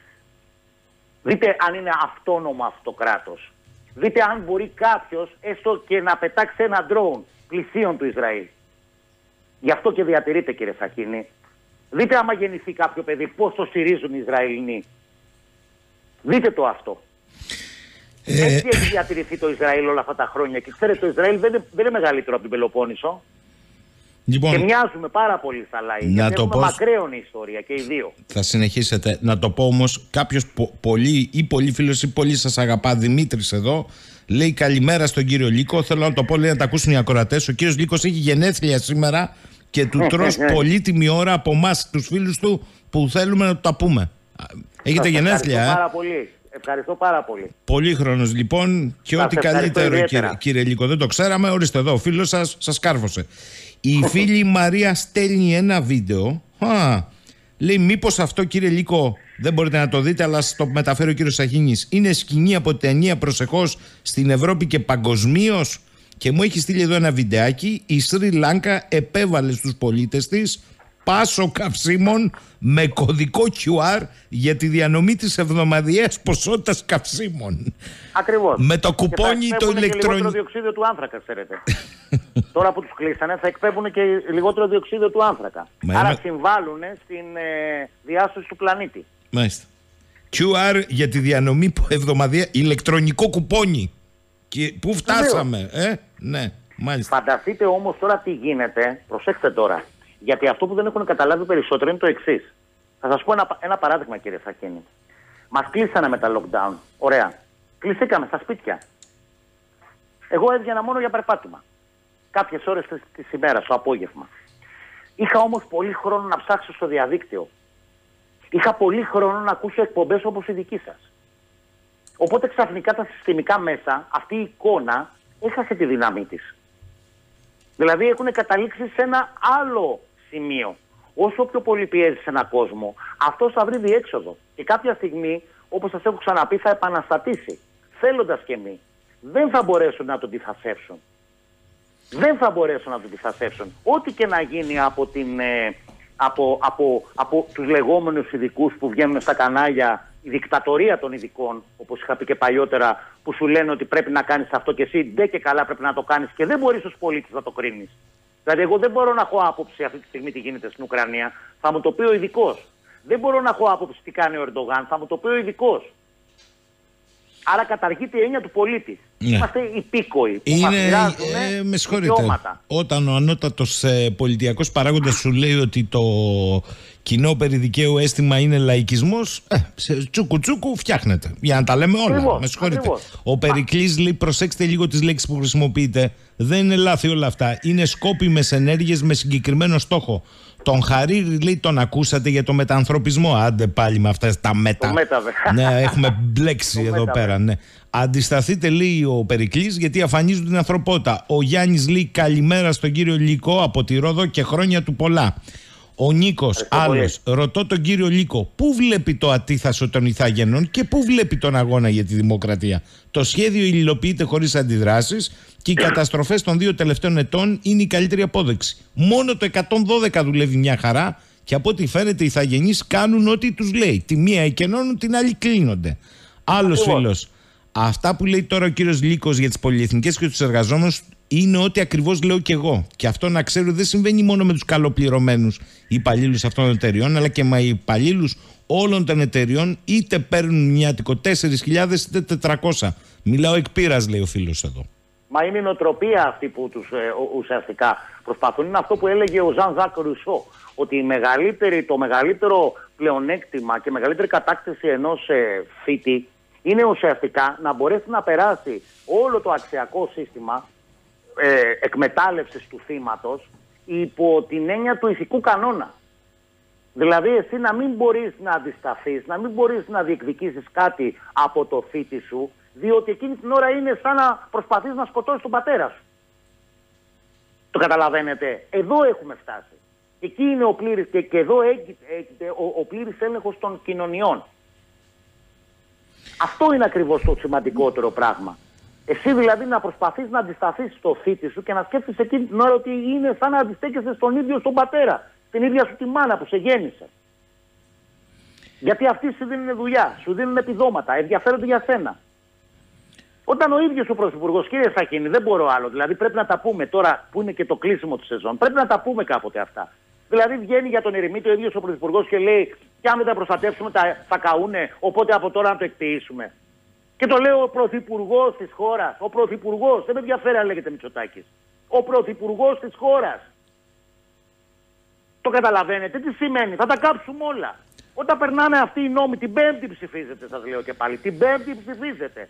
Δείτε αν είναι αυτόνομο αυτό το κράτος. Δείτε αν μπορεί κάποιος έστω και να πετάξει ένα ντρόουν πλησίον του Ισραήλ. Γι' αυτό και διατηρείται, κύριε Σαχίνη. Δείτε άμα γεννηθεί κάποιο παιδί πώς το στηρίζουν οι Ισραηλινοί. Δείτε το αυτό. Ε... Έτσι έχει διατηρηθεί το Ισραήλ όλα αυτά τα χρόνια. Και ξέρετε, το Ισραήλ δεν είναι, δεν είναι μεγαλύτερο από την Πελοπόννησο. Λοιπόν, και μοιάζουμε πάρα πολύ στα λαϊκά. Γιατί έχουμε πω... μακραίωνη ιστορία και οι δύο. Θα συνεχίσετε. Να το πω όμως, κάποιος πο- πολύ ή πολύ φίλος ή πολύ σας αγαπά, Δημήτρης εδώ, λέει καλημέρα στον κύριο Λύκο. Θέλω να το πω, λέει, να τα ακούσουν οι ακροατές. Ο κύριος Λύκος έχει γενέθλια σήμερα και του τρως πολύτιμη ώρα από εμάς, τους φίλους του, που θέλουμε να το τα πούμε. Έχετε γενέθλια, ευχαριστώ ε? πάρα πολύ. Ευχαριστώ πάρα πολύ. Πολύχρονος λοιπόν και ό,τι καλύτερο, κύριε, κύριε Λύκο. Δεν το ξέραμε. Ορίστε εδώ, ο φίλος σας σας κάρφωσε. Η φίλη Μαρία στέλνει ένα βίντεο. Α, λέει, μήπως αυτό, κύριε Λύκο, δεν μπορείτε να το δείτε, αλλά στο μεταφέρει ο κύριος Σαχίνης, είναι σκηνή από ταινία προσεχώς στην Ευρώπη και παγκοσμίως. Και μου έχει στείλει εδώ ένα βιντεάκι. Η Σρι Λάνκα επέβαλε στους πολίτες της πάσο καυσίμων με κωδικό κιου αρ για τη διανομή της εβδομαδιαίας ποσότητας καυσίμων. Ακριβώς. Με το κουπόνι το ηλεκτρονικό. Και λιγότερο διοξείδιο του άνθρακα, ξέρετε. Τώρα που τους κλείσανε θα εκπέμπουν και λιγότερο διοξείδιο του άνθρακα. Μα Άρα είμαι... συμβάλλουν στην ε, διάσωση του πλανήτη. Μάλιστα. κιου αρ για τη διανομή εβδομαδιαία, ηλεκτρονικό κουπόνι. Και πού φτάσαμε, ε? Ναι, μάλιστα. Φανταστείτε όμως τώρα τι γίνεται, προσέξτε τώρα. Γιατί αυτό που δεν έχουν καταλάβει περισσότερο είναι το εξής. Θα σας πω ένα, ένα παράδειγμα, κύριε Σαχίνη. Μας κλείσανε με τα lockdown. Ωραία. Κλειστήκαμε στα σπίτια. Εγώ έβγαινα μόνο για περπάτημα. Κάποιες ώρες της ημέρας, το απόγευμα. Είχα όμως πολύ χρόνο να ψάξω στο διαδίκτυο. Είχα πολύ χρόνο να ακούσω εκπομπές όπως η δική σας. Οπότε ξαφνικά τα συστημικά μέσα, αυτή η εικόνα έχασε τη δύναμή της. Δηλαδή έχουν καταλήξει σε ένα άλλο σημείο. Όσο πιο πολύ πιέζει σε έναν κόσμο, αυτός θα βρει διέξοδο. Και κάποια στιγμή, όπως σας έχω ξαναπεί, θα επαναστατήσει. Θέλοντας και μη. Δεν θα μπορέσουν να τον τυθασεύσουν. Δεν θα μπορέσουν να τον τυθασεύσουν. Ό,τι και να γίνει από, την, ε, από, από, από τους λεγόμενους ειδικούς που βγαίνουν στα κανάλια, η δικτατορία των ειδικών, όπως είχα πει και παλιότερα, που σου λένε ότι πρέπει να κάνεις αυτό και εσύ, ντε και καλά πρέπει να το κάνεις και δεν μπορείς ως πολίτης να το κρίνεις. Δηλαδή, εγώ δεν μπορώ να έχω άποψη αυτή τη στιγμή τι γίνεται στην Ουκρανία, θα μου το πει ο ειδικός. Δεν μπορώ να έχω άποψη τι κάνει ο Ερντογάν, θα μου το πει ο ειδικός. Άρα καταργείται η έννοια του πολίτη. Ναι. Είμαστε υπήκοοι που μας μοιράζουν ε, με δικαιώματα. Όταν ο ανώτατος ε, πολιτιακός παράγοντας σου λέει ότι το κοινό περί δικαίου αίσθημα είναι λαϊκισμός, ε, σε τσούκου τσούκου φτιάχνεται. Για να τα λέμε όλα. Ακριβώς, με συγχωρείτε. Ακριβώς. Ο Περικλής λέει, προσέξτε λίγο τις λέξεις που χρησιμοποιείτε. Δεν είναι λάθη όλα αυτά. Είναι σκόπιμες ενέργειες με συγκεκριμένο στόχο. Τον Χαρίρη, λέει, τον ακούσατε για το μετανθρωπισμό. Άντε πάλι με αυτά τα μετα. Το μετα ναι, έχουμε μπλέξει εδώ μετα, πέρα. Ναι. Αντισταθείτε, λέει ο Περικλής, γιατί αφανίζουν την ανθρωπότητα. Ο Γιάννης λέει καλημέρα στον κύριο Λύκο από τη Ρόδο και χρόνια του πολλά. Ο Νίκος, άλλος, ρωτώ τον κύριο Λύκο, πού βλέπει το ατίθασο των Ιθαγενών και πού βλέπει τον αγώνα για τη δημοκρατία. Το σχέδιο υλοποιείται χωρίς αντιδράσεις και οι καταστροφές των δύο τελευταίων ετών είναι η καλύτερη απόδειξη. Μόνο το εκατόν δώδεκα δουλεύει μια χαρά και από ό,τι φαίνεται οι Ιθαγενείς κάνουν ό,τι τους λέει. Τη μία εκενώνουν, την άλλη κλείνονται. Άλλος φίλος, αυτά που λέει τώρα ο κύριος Λύκος για τις πολυεθνικές και τους εργαζόμενους είναι ό,τι ακριβώς λέω και εγώ. Και αυτό να ξέρω δεν συμβαίνει μόνο με τους καλοπληρωμένους υπαλλήλους αυτών των εταιριών, αλλά και με υπαλλήλους όλων των εταιριών, είτε παίρνουν μοιάτικο τέσσερις χιλιάδες είτε τετρακόσια. Μιλάω εκ πείρας, λέει ο φίλος εδώ. Μα είναι η νοοτροπία αυτή που τους ε, ουσιαστικά προσπαθούν. Είναι αυτό που έλεγε ο Ζαν Ζακ Ρουσό, ότι η μεγαλύτερη, το μεγαλύτερο πλεονέκτημα και μεγαλύτερη κατάκτηση ενός ε, φοιτή είναι ουσιαστικά να μπορέσει να περάσει όλο το αξιακό σύστημα ε, εκμετάλλευσης του θύματος υπό την έννοια του ηθικού κανόνα. Δηλαδή εσύ να μην μπορείς να αντισταθείς, να μην μπορείς να διεκδικήσεις κάτι από το θήτη σου, διότι εκείνη την ώρα είναι σαν να προσπαθείς να σκοτώσεις τον πατέρα σου. Το καταλαβαίνετε. Εδώ έχουμε φτάσει. Εκεί είναι ο πλήρης, και, και εδώ έγινε ο, ο πλήρης έλεγχος των κοινωνιών. Αυτό είναι ακριβώς το σημαντικότερο πράγμα. Εσύ δηλαδή να προσπαθείς να αντισταθείς στο θήτη σου και να σκέφτεσαι εκείνη την ώρα ότι είναι σαν να αντιστέκεσαι στον ίδιο στον πατέρα, την ίδια σου τη μάνα που σε γέννησε. Γιατί αυτοί σου δίνουν δουλειά, σου δίνουν επιδόματα, ενδιαφέρονται για σένα. Όταν ο ίδιος ο Πρωθυπουργός, κύριε Σαχίνη, δεν μπορώ άλλο, δηλαδή πρέπει να τα πούμε τώρα που είναι και το κλείσιμο της σεζόν, πρέπει να τα πούμε κάποτε αυτά. Δηλαδή βγαίνει για τον Ερημίτη ο ίδιος ο Πρωθυπουργός και λέει: κι αν δεν τα προστατεύσουμε τα, θα καούνε, οπότε από τώρα να το εκτεήσουμε. Και το λέω ο Πρωθυπουργός της χώρας. Ο Πρωθυπουργός, δεν με ενδιαφέρει αν λέγεται Μητσοτάκης. Ο Πρωθυπουργός της χώρας. Το καταλαβαίνετε τι σημαίνει? Θα τα κάψουμε όλα. Όταν περνάνε αυτοί οι νόμοι, την Πέμπτη ψηφίζεται, σας λέω και πάλι. Την Πέμπτη ψηφίζεται.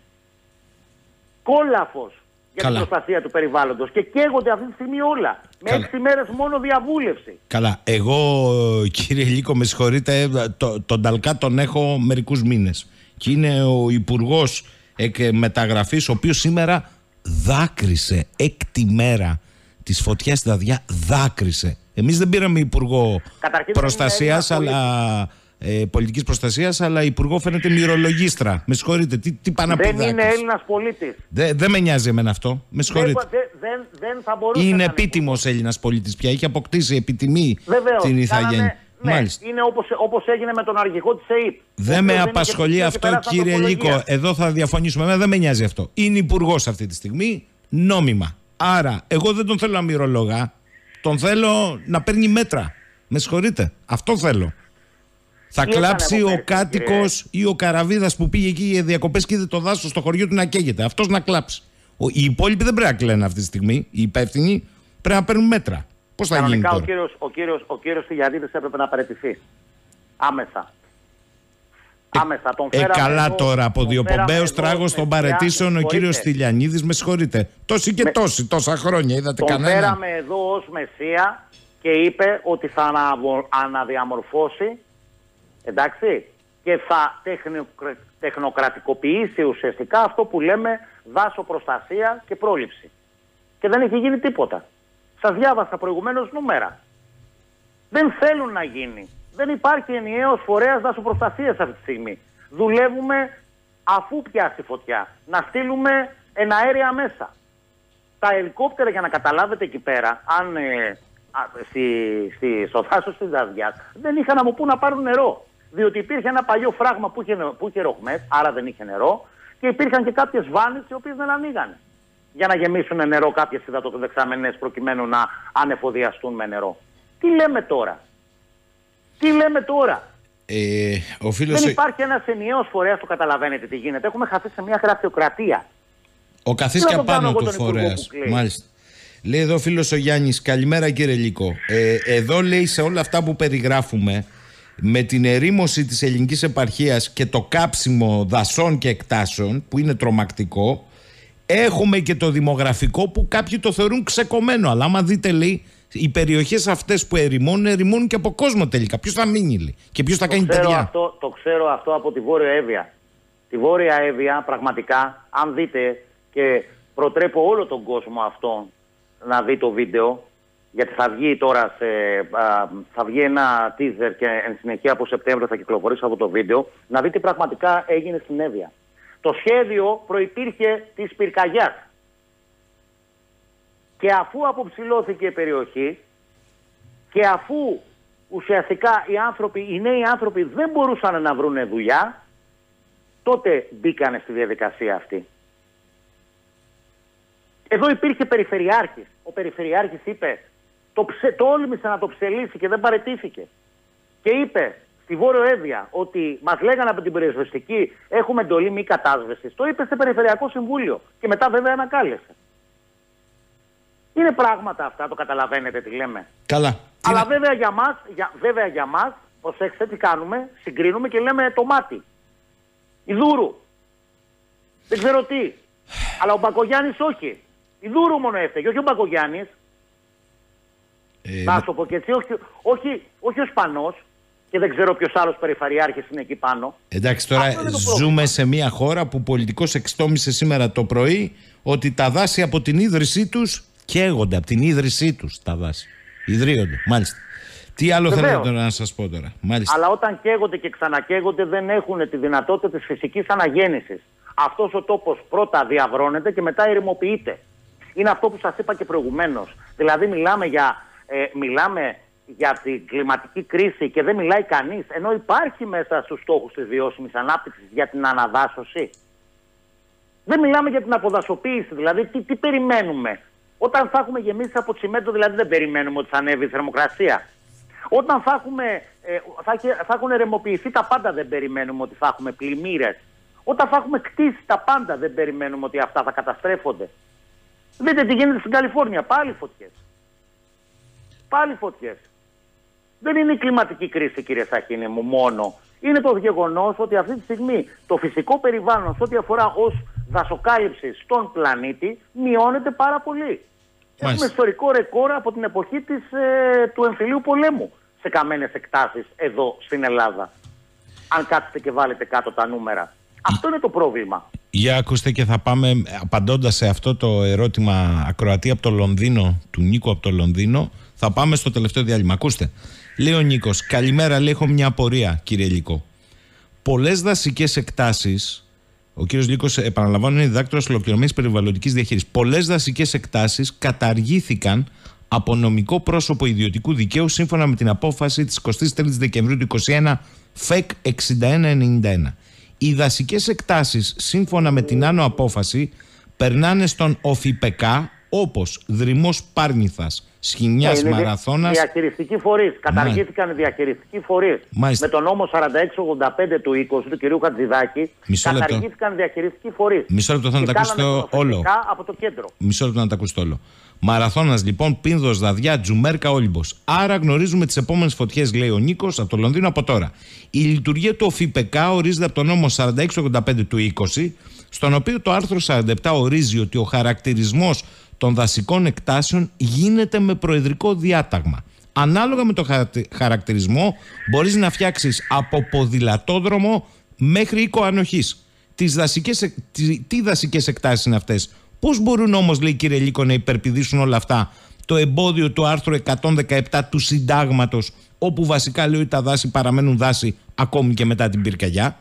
Κόλαφος για Καλά. την προστασία του περιβάλλοντος. Και καίγονται αυτή τη στιγμή όλα. Με Καλά. έξι μέρες μόνο διαβούλευση. Καλά. Εγώ, κύριε Λύκο, με συγχωρείτε, το, τον Ταλκά τον έχω μερικούς μήνες. Και είναι ο Υπουργός Μεταγραφής, ο οποίος σήμερα δάκρυσε έκτη μέρα της φωτιάς στη Δαδιά. Δάκρυσε. Εμείς δεν πήραμε υπουργό προστασίας, αλλά ε, πολιτικής προστασίας, αλλά υπουργό φαίνεται μυρολογίστρα. Με συγχωρείτε, τι, τι πάνε να πει Δεν είναι Έλληνας πολίτης. Δεν δε με νοιάζει εμένα αυτό. Με συγχωρείτε. Δεν, δεν, δεν θα μπορούσε είναι να επίτιμος Έλληνας πολίτης πια. Έχει αποκτήσει επιτιμή Βεβαίως, την Ιθαγέννη. Ναι, είναι όπως, όπως έγινε με τον αρχηγό της ΕΕΠ. Δεν με απασχολεί αυτό, κύριε Λύκο. Εδώ θα διαφωνήσουμε. Εμένα δεν με νοιάζει αυτό. Είναι υπουργός αυτή τη στιγμή, νόμιμα. Άρα, εγώ δεν τον θέλω να μυρολόγα. Τον θέλω να παίρνει μέτρα. Με συγχωρείτε. Αυτό θέλω. Θα κλάψει ο κάτοικος ή ο καραβίδας που πήγε εκεί για διακοπές και είδε το δάσος στο χωριό του να καίγεται. Αυτός να κλάψει. Οι υπόλοιποι δεν πρέπει να κλαίνουν αυτή τη στιγμή. Οι υπεύθυνοι πρέπει να παίρνουν μέτρα. Πώς θα γίνει τώρα? Ο κύριος, ο κύριος, ο κύριος Τηλιανίδης έπρεπε να παραιτηθεί. Άμεσα. Ε, Άμεσα. Τον ε, φέραμε καλά εδώ, τώρα. Από διοπομπαίος τράγος των παραιτήσεων ο κύριος Τηλιανίδης. Με συγχωρείτε. Τόσοι και με... τόσοι, τόσα χρόνια. Είδατε τον κανένα? Τον φέραμε εδώ ως Μεσσία και είπε ότι θα αναβο... αναδιαμορφώσει, εντάξει, και θα τεχνο... τεχνοκρατικοποιήσει ουσιαστικά αυτό που λέμε δάσο προστασία και πρόληψη. Και δεν έχει γίνει τίποτα. Σας διάβασα προηγουμένως νούμερα. Δεν θέλουν να γίνει. Δεν υπάρχει ενιαίος φορέας δασοπροστασίας αυτή τη στιγμή. Δουλεύουμε αφού πιάσει φωτιά. Να στείλουμε εναέρια μέσα. Τα ελικόπτερα, για να καταλάβετε εκεί πέρα, αν ε, α, στη, στη, στο δάσος της Δαδιάς δεν είχαν από πού να πάρουν νερό. Διότι υπήρχε ένα παλιό φράγμα που είχε, που είχε ροχμές, άρα δεν είχε νερό, και υπήρχαν και κάποιες βάνες οι οποίες δεν ανοίγανε για να γεμίσουν νερό κάποιες υδατοδεξαμενές προκειμένου να ανεφοδιαστούν με νερό. Τι λέμε τώρα? Τι λέμε τώρα? Ε, ο φίλος... Δεν υπάρχει ένας ενιαίος φορέας, το καταλαβαίνετε τι γίνεται. Έχουμε χαθεί σε μια γραφειοκρατία. Ο καθής και απάνω του φορέας. Μάλιστα. Λέει εδώ ο φίλος ο Γιάννης, καλημέρα κύριε Λύκο. Ε, εδώ λέει σε όλα αυτά που περιγράφουμε, με την ερήμωση της ελληνικής επαρχίας και το κάψιμο δασών και εκτάσεων, που είναι τρομακτικό, έχουμε και το δημογραφικό που κάποιοι το θεωρούν ξεκομμένο. Αλλά άμα δείτε, λέει, οι περιοχές αυτές που ερημώνουν, ερημώνουν και από κόσμο τελικά. Ποιος θα μείνει, λέει, και ποιος θα το κάνει παιδιά? Αυτό, το ξέρω αυτό από τη Βόρεια Εύβοια. Τη Βόρεια Εύβοια, πραγματικά, αν δείτε, και προτρέπω όλο τον κόσμο αυτό να δει το βίντεο, γιατί θα βγει τώρα, σε, α, θα βγει ένα teaser και εν συνεχεία από Σεπτέμβριο θα κυκλοφορήσει από το βίντεο, να δείτε πραγματικά έγινε στην Εύβοια. Το σχέδιο προϋπήρχε της πυρκαγιάς. Και αφού αποψηλώθηκε η περιοχή και αφού ουσιαστικά οι άνθρωποι, οι νέοι άνθρωποι δεν μπορούσαν να βρουν δουλειά, τότε μπήκανε στη διαδικασία αυτή. Εδώ υπήρχε περιφερειάρχης. Ο περιφερειάρχης είπε, το, ψε, το όλμησε να το ψελίσει και δεν παραιτήθηκε. Και είπε στη Βόρειο Εύβοια ότι μας λέγανε από την περιοριστική έχουμε εντολή μη κατάσβεσης. Το είπε σε Περιφερειακό Συμβούλιο και μετά βέβαια ανακάλεσε. Είναι πράγματα αυτά, το καταλαβαίνετε τι λέμε? Καλά. Αλλά είναι... βέβαια για μας, για, βέβαια για μας, προσέξτε τι κάνουμε, συγκρίνουμε και λέμε το μάτι. Η Δούρου. Δεν ξέρω τι. Αλλά ο Μπακογιάννης όχι. Η Δούρου μόνο έφταιγε, όχι ο Μπακογιάννης. Ε, να σου πω και έτσι, όχι, όχι, όχι ο Σπανός, και δεν ξέρω ποιος άλλος περιφερειάρχης είναι εκεί πάνω. Εντάξει, τώρα ζούμε σε μια χώρα που πολιτικός εξτόμησε σήμερα το πρωί ότι τα δάση από την ίδρυσή τους καίγονται, από την ίδρυσή τους τα δάση. Ιδρύονται, μάλιστα. Τι άλλο θέλω τώρα να σας πω τώρα? Μάλιστα. Αλλά όταν καίγονται και ξανακαίγονται δεν έχουν τη δυνατότητα της φυσικής αναγέννησης. Αυτός ο τόπος πρώτα διαβρώνεται και μετά ερημοποιείται. Είναι αυτό που σας είπα και προηγουμένως. Δηλαδή μιλάμε για, ε, μιλάμε για την κλιματική κρίση και δεν μιλάει κανείς, ενώ υπάρχει μέσα στους στόχους της βιώσιμης ανάπτυξης για την αναδάσωση. Δεν μιλάμε για την αποδασοποίηση, δηλαδή τι, τι περιμένουμε? Όταν θα έχουμε γεμίσει από τσιμέντο, δηλαδή δεν περιμένουμε ότι θα ανέβει η θερμοκρασία. Όταν θα, έχουμε, ε, θα, θα έχουν ερεμοποιηθεί τα πάντα, δεν περιμένουμε ότι θα έχουμε πλημμύρες. Όταν θα έχουμε κτίσει τα πάντα, δεν περιμένουμε ότι αυτά θα καταστρέφονται. Δείτε τι γίνεται στην Καλιφόρνια. Πάλι φωτιές. Πάλι φωτιές. Δεν είναι η κλιματική κρίση, κύριε Σαχίνη μου, μόνο. Είναι το γεγονός ότι αυτή τη στιγμή το φυσικό περιβάλλον, σε ό,τι αφορά ως δασοκάλυψη στον πλανήτη, μειώνεται πάρα πολύ. Μάλιστα. Έχουμε ιστορικό ρεκόρ από την εποχή της, ε, του εμφυλίου πολέμου σε καμένες εκτάσεις εδώ στην Ελλάδα. Αν κάτσετε και βάλετε κάτω τα νούμερα. Αυτό είναι το πρόβλημα. Για ακούστε και θα πάμε, απαντώντας σε αυτό το ερώτημα ακροατή από το Λονδίνο, του Νίκου από το Λονδίνο, θα πάμε στο τελευταίο διάλειμμα. Ακούστε. Λέει ο Νίκος, καλημέρα, λέει, έχω μια απορία, κύριε Λύκο. Πολλές δασικές εκτάσεις, ο κύριος Λύκος, επαναλαμβάνω, είναι διδάκτορας ολοκληρωμένης περιβαλλοντικής διαχείρισης. Πολλές δασικές εκτάσεις καταργήθηκαν από νομικό πρόσωπο ιδιωτικού δικαίου σύμφωνα με την απόφαση της εικοστής τρίτης Δεκεμβρίου του είκοσι ένα ΦΕΚ εξήντα ένα ενενήντα ένα. Οι δασικές εκτάσεις, σύμφωνα με την άνω απόφαση, περνάνε στον ΟΦΙΠΕΚΑ, όπως Δρυμός Πάρνηθας, Σχοινιάς, είναι Μαραθώνας. Διαχειριστικοί φορείς. Καταργήθηκαν οι διαχειριστικοί φορείς. Μάλιστα. Με τον νόμο σαράντα έξι ογδόντα πέντε του είκοσι του κυρίου Χατζηδάκη, καταργήθηκαν οι διαχειριστικοί φορείς. Μισό λεπτό, θα να τα ακούσετε όλο. Από το κέντρο. Μισό λεπτό να τα ακούσετε όλο. Μαραθώνας λοιπόν, Πίνδος, Δαδιά, Τζουμέρκα, Όλυμπος. Άρα γνωρίζουμε τις επόμενες φωτιές, λέει ο Νίκος, από το Λονδίνο από τώρα. Η λειτουργία του ΟΦΙΠΕΚΑ ορίζεται από το νόμο σαράντα έξι ογδόντα πέντε του είκοσι, στον οποίο το άρθρο σαράντα επτά ορίζει ότι ο χαρακτηρισμός των δασικών εκτάσεων γίνεται με προεδρικό διάταγμα. Ανάλογα με το χαρακτηρισμό μπορείς να φτιάξεις από ποδηλατόδρομο μέχρι οίκο ανοχής. Τις δασικές, τι, τι δασικές εκτάσεις είναι αυτές? Πώς μπορούν όμως, λέει, κύριε Λύκο, να υπερπηδήσουν όλα αυτά το εμπόδιο του άρθρου εκατόν δεκαεπτά του Συντάγματος, όπου βασικά λέει ότι τα δάση παραμένουν δάση ακόμη και μετά την πυρκαγιά?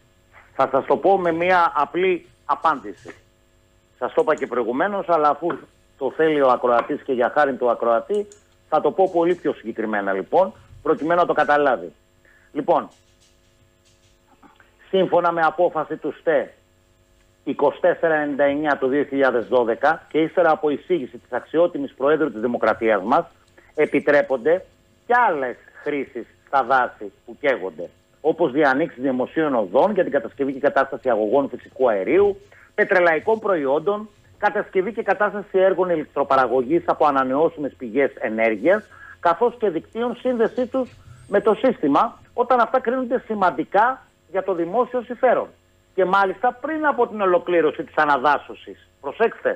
Θα σας το πω με μια απλή απάντηση. Σας το είπα και προηγουμένως, αλλά αφού το θέλει ο ακροατής και για χάρη του ακροατή, θα το πω πολύ πιο συγκεκριμένα λοιπόν, προκειμένου να το καταλάβει. Λοιπόν, σύμφωνα με απόφαση του ΣΤΕ είκοσι τέσσερα ενενήντα εννιά του δύο χιλιάδες δώδεκα και ύστερα από εισήγηση της αξιότιμης Προέδρου της Δημοκρατίας μας, επιτρέπονται και άλλες χρήσεις στα δάση που καίγονται, όπως διανοίξεις δημοσίων οδών για την κατασκευή και κατάσταση αγωγών φυσικού αερίου, πετρελαϊκών προϊόντων, κατασκευή και κατάσταση έργων ηλεκτροπαραγωγής από ανανεώσιμες πηγές ενέργειας, καθώς και δικτύων σύνδεσή τους με το σύστημα, όταν αυτά κρίνονται σημαντικά για το δημόσιο συμφέρον. Και μάλιστα πριν από την ολοκλήρωση της αναδάσωσης. Προσέξτε.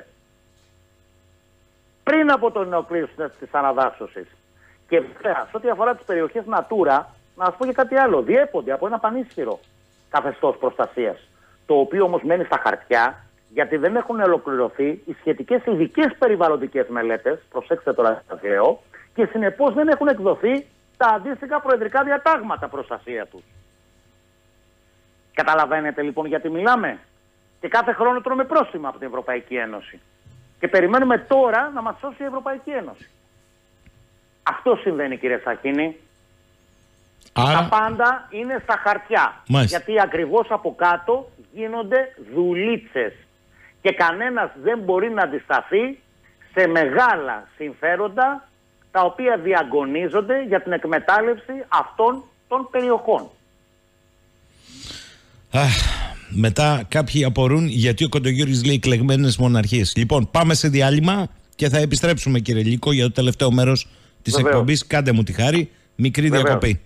Πριν από την ολοκλήρωση της αναδάσωσης. Και βέβαια, σε ό,τι αφορά τις περιοχές Natura, να σας πω και κάτι άλλο. Διέπονται από ένα πανίσχυρο καθεστώς προστασίας. Το οποίο όμως μένει στα χαρτιά, γιατί δεν έχουν ολοκληρωθεί οι σχετικές ειδικές περιβαλλοντικές μελέτες. Προσέξτε τώρα τι σας λέω. Και συνεπώς δεν έχουν εκδοθεί τα αντίστοιχα προεδρικά διατάγματα προστασία τους. Καταλαβαίνετε λοιπόν γιατί μιλάμε? Και κάθε χρόνο τρώμε πρόστιμα από την Ευρωπαϊκή Ένωση. Και περιμένουμε τώρα να μας σώσει η Ευρωπαϊκή Ένωση. Αυτό συμβαίνει, κύριε Σαχίνη. Άρα... Τα πάντα είναι στα χαρτιά. Μάλιστα. Γιατί ακριβώς από κάτω γίνονται δουλίτσες. Και κανένας δεν μπορεί να αντισταθεί σε μεγάλα συμφέροντα τα οποία διαγωνίζονται για την εκμετάλλευση αυτών των περιοχών. Αχ, μετά κάποιοι απορούν γιατί ο Κοντογιούρης λέει κλεγμένες μοναρχίες. Λοιπόν, πάμε σε διάλειμμα και θα επιστρέψουμε, κύριε Λύκο, για το τελευταίο μέρος της Βεβαίως. εκπομπής. Κάντε μου τη χάρη, μικρή Βεβαίως. διακοπή.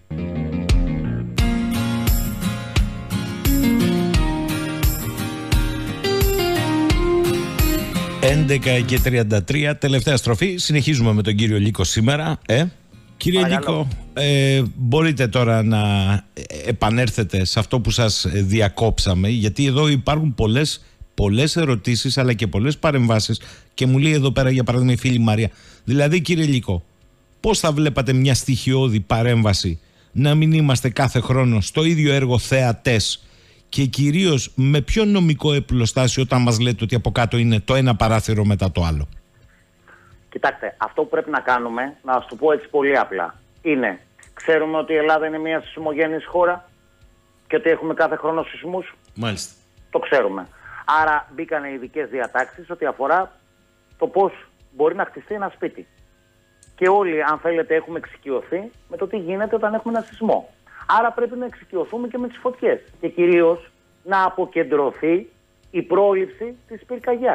έντεκα και τριάντα τρία, τελευταία στροφή. Συνεχίζουμε με τον κύριο Λύκο σήμερα. Ε? Κύριε Παρακαλώ. Λύκο, ε, μπορείτε τώρα να επανέρθετε σε αυτό που σας διακόψαμε, γιατί εδώ υπάρχουν πολλές, πολλές ερωτήσεις αλλά και πολλές παρεμβάσεις και μου λέει εδώ πέρα για παράδειγμα η φίλη Μαρία. Δηλαδή, κύριε Λύκο, πώς θα βλέπατε μια στοιχειώδη παρέμβαση να μην είμαστε κάθε χρόνο στο ίδιο έργο θεατές και κυρίως με ποιο νομικό επιλοστάσιο όταν μας λέτε ότι από κάτω είναι το ένα παράθυρο μετά το άλλο? Κοιτάξτε, αυτό που πρέπει να κάνουμε, να σας το πω έτσι πολύ απλά, είναι, ξέρουμε ότι η Ελλάδα είναι μια σεισμογενής χώρα και ότι έχουμε κάθε χρόνο σεισμούς. Μάλιστα. Το ξέρουμε. Άρα μπήκαν ειδικές διατάξεις ότι αφορά το πώς μπορεί να χτιστεί ένα σπίτι. Και όλοι, αν θέλετε, έχουμε εξοικειωθεί με το τι γίνεται όταν έχουμε ένα σεισμό. Άρα πρέπει να εξοικειωθούμε και με τις φωτιές. Και κυρίως να αποκεντρωθεί η πρόληψη της πυρκαγιάς.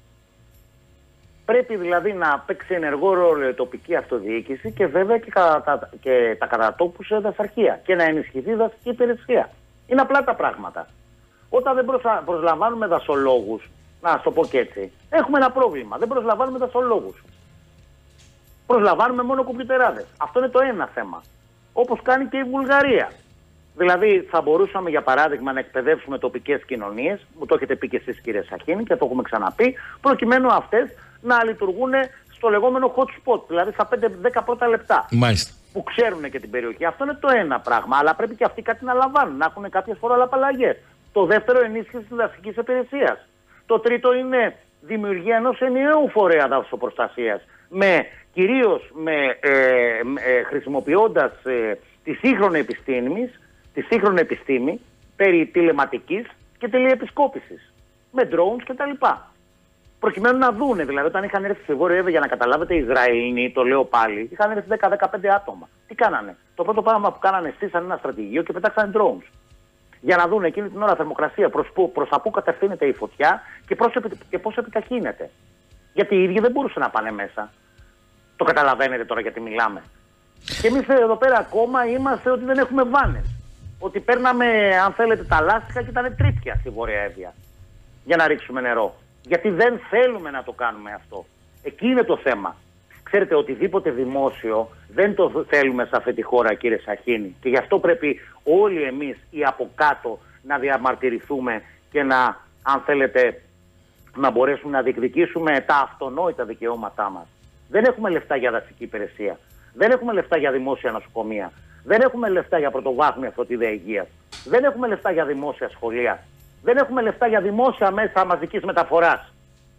Πρέπει δηλαδή να παίξει ενεργό ρόλο η τοπική αυτοδιοίκηση και βέβαια και, κατα, και τα κατατόπους δασαρχεία και να ενισχυθεί η δασική υπηρεσία. Είναι απλά τα πράγματα. Όταν δεν προσα... προσλαμβάνουμε δασολόγους, να το πω και έτσι, έχουμε ένα πρόβλημα. Δεν προσλαμβάνουμε δασολόγους. Προσλαμβάνουμε μόνο κομπιουτεράδες. Αυτό είναι το ένα θέμα. Όπως κάνει και η Βουλγαρία. Δηλαδή θα μπορούσαμε για παράδειγμα να εκπαιδεύσουμε τοπικές κοινωνίες, μου το έχετε πει και εσείς κύριε Σαχίνη και το έχουμε ξαναπεί, προκειμένου αυτές να λειτουργούν στο λεγόμενο hot spot, δηλαδή στα πέντε με δέκα πρώτα λεπτά. Μάλιστα. Που ξέρουν και την περιοχή. Αυτό είναι το ένα πράγμα, αλλά πρέπει και αυτοί κάτι να λαμβάνουν, να έχουν κάποιες φοροαπαλλαγές. Το δεύτερο, ενίσχυση της δασικής υπηρεσίας. Το τρίτο είναι δημιουργία ενός ενιαίου φορέα δασοπροστασίας, με, κυρίως με, ε, ε, χρησιμοποιώντας ε, τη σύγχρονη επιστήμη, τη σύγχρονη επιστήμη περί τηλεματικής και τηλεεπισκόπησης, με drones κτλ. Προκειμένου να δούνε, δηλαδή, όταν είχαν έρθει στη Βόρεια Εύβοια, για να καταλάβετε, οι Ισραηλοί, το λέω πάλι, είχαν έρθει δέκα με δεκαπέντε άτομα. Τι κάνανε? Το πρώτο πράγμα που κάνανε, στήσαν ένα στρατηγείο και πετάξανε drones. Για να δουν εκείνη την ώρα θερμοκρασία, προς, προς τα πού κατευθύνεται η φωτιά και, προς, και πώς επιταχύνεται. Γιατί οι ίδιοι δεν μπορούσαν να πάνε μέσα. Το καταλαβαίνετε τώρα γιατί μιλάμε. Και εμείς εδώ πέρα ακόμα είμαστε ότι δεν έχουμε βάνες. Ότι παίρναμε, αν θέλετε, τα λάστιχα και ήταν τρίπια στη Βόρεια Εύβοια για να ρίξουμε νερό. Γιατί δεν θέλουμε να το κάνουμε αυτό. Εκεί είναι το θέμα. Ξέρετε, οτιδήποτε δημόσιο δεν το θέλουμε σε αυτή τη χώρα, κύριε Σαχίνη. Και γι' αυτό πρέπει όλοι εμείς ή από κάτω να διαμαρτυρηθούμε και να, αν θέλετε, να μπορέσουμε να διεκδικήσουμε τα αυτονόητα δικαιώματά μας. Δεν έχουμε λεφτά για δασική υπηρεσία. Δεν έχουμε λεφτά για δημόσια νοσοκομεία. Δεν έχουμε λεφτά για πρωτοβάθμια φροντίδα υγείας. Δεν έχουμε λεφτά για δημόσια σχολεία. Δεν έχουμε λεφτά για δημόσια μέσα μαζικής μεταφοράς.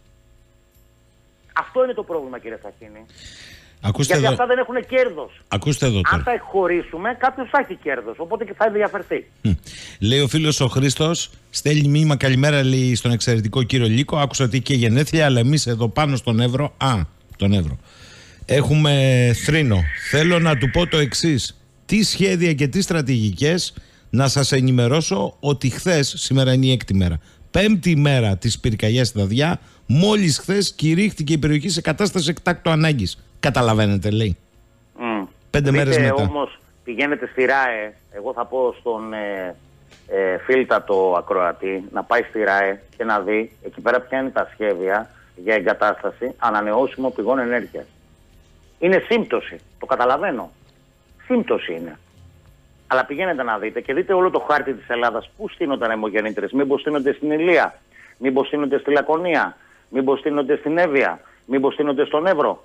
Αυτό είναι το πρόβλημα, κύριε Σαχίνη. Ακούστε Γιατί εδώ... αυτά δεν έχουν κέρδος. Ακούστε εδώ τώρα. Αν τα εκχωρήσουμε, κάποιος θα έχει κέρδος. Οπότε και θα ενδιαφερθεί. Λέει ο φίλος ο Χρήστος, στέλνει μήνυμα καλημέρα, λέει, στον εξαιρετικό κύριο Λύκο. Άκουσα ότι και γενέθλια, αλλά εμείς εδώ πάνω στον Εύρο. Α, τον Εύρο. Έχουμε θρήνο. Θέλω να του πω το εξής. Τι σχέδια και τι στρατηγικές, να σας ενημερώσω ότι χθες, σήμερα είναι η έκτη μέρα, πέμπτη μέρα της πυρκαγιάς στη Δαδιά, μόλις χθες κηρύχθηκε η περιοχή σε κατάσταση εκτάκτου ανάγκης. Καταλαβαίνετε, λέει. Mm. Πέντε Δείτε, μέρες μετά. Όμως πηγαίνετε στη ΡΑΕ, εγώ θα πω στον ε, ε, φίλτατο ακροατή να πάει στη ΡΑΕ και να δει εκεί πέρα ποια είναι τα σχέδια για εγκατάσταση ανανεώσιμων πηγών ενέργειας. Είναι σύμπτωση, το καταλαβαίνω. Σύμπτωση είναι. Αλλά πηγαίνετε να δείτε και δείτε όλο το χάρτη της Ελλάδας. Πού στείνονταν αιμογεννήτρες, μήπως στείνονται στην Ηλία, μήπως στείνονται στη Λακωνία, μήπως στείνονται στην Εύβοια, μήπως στείνονται στον Εύρο.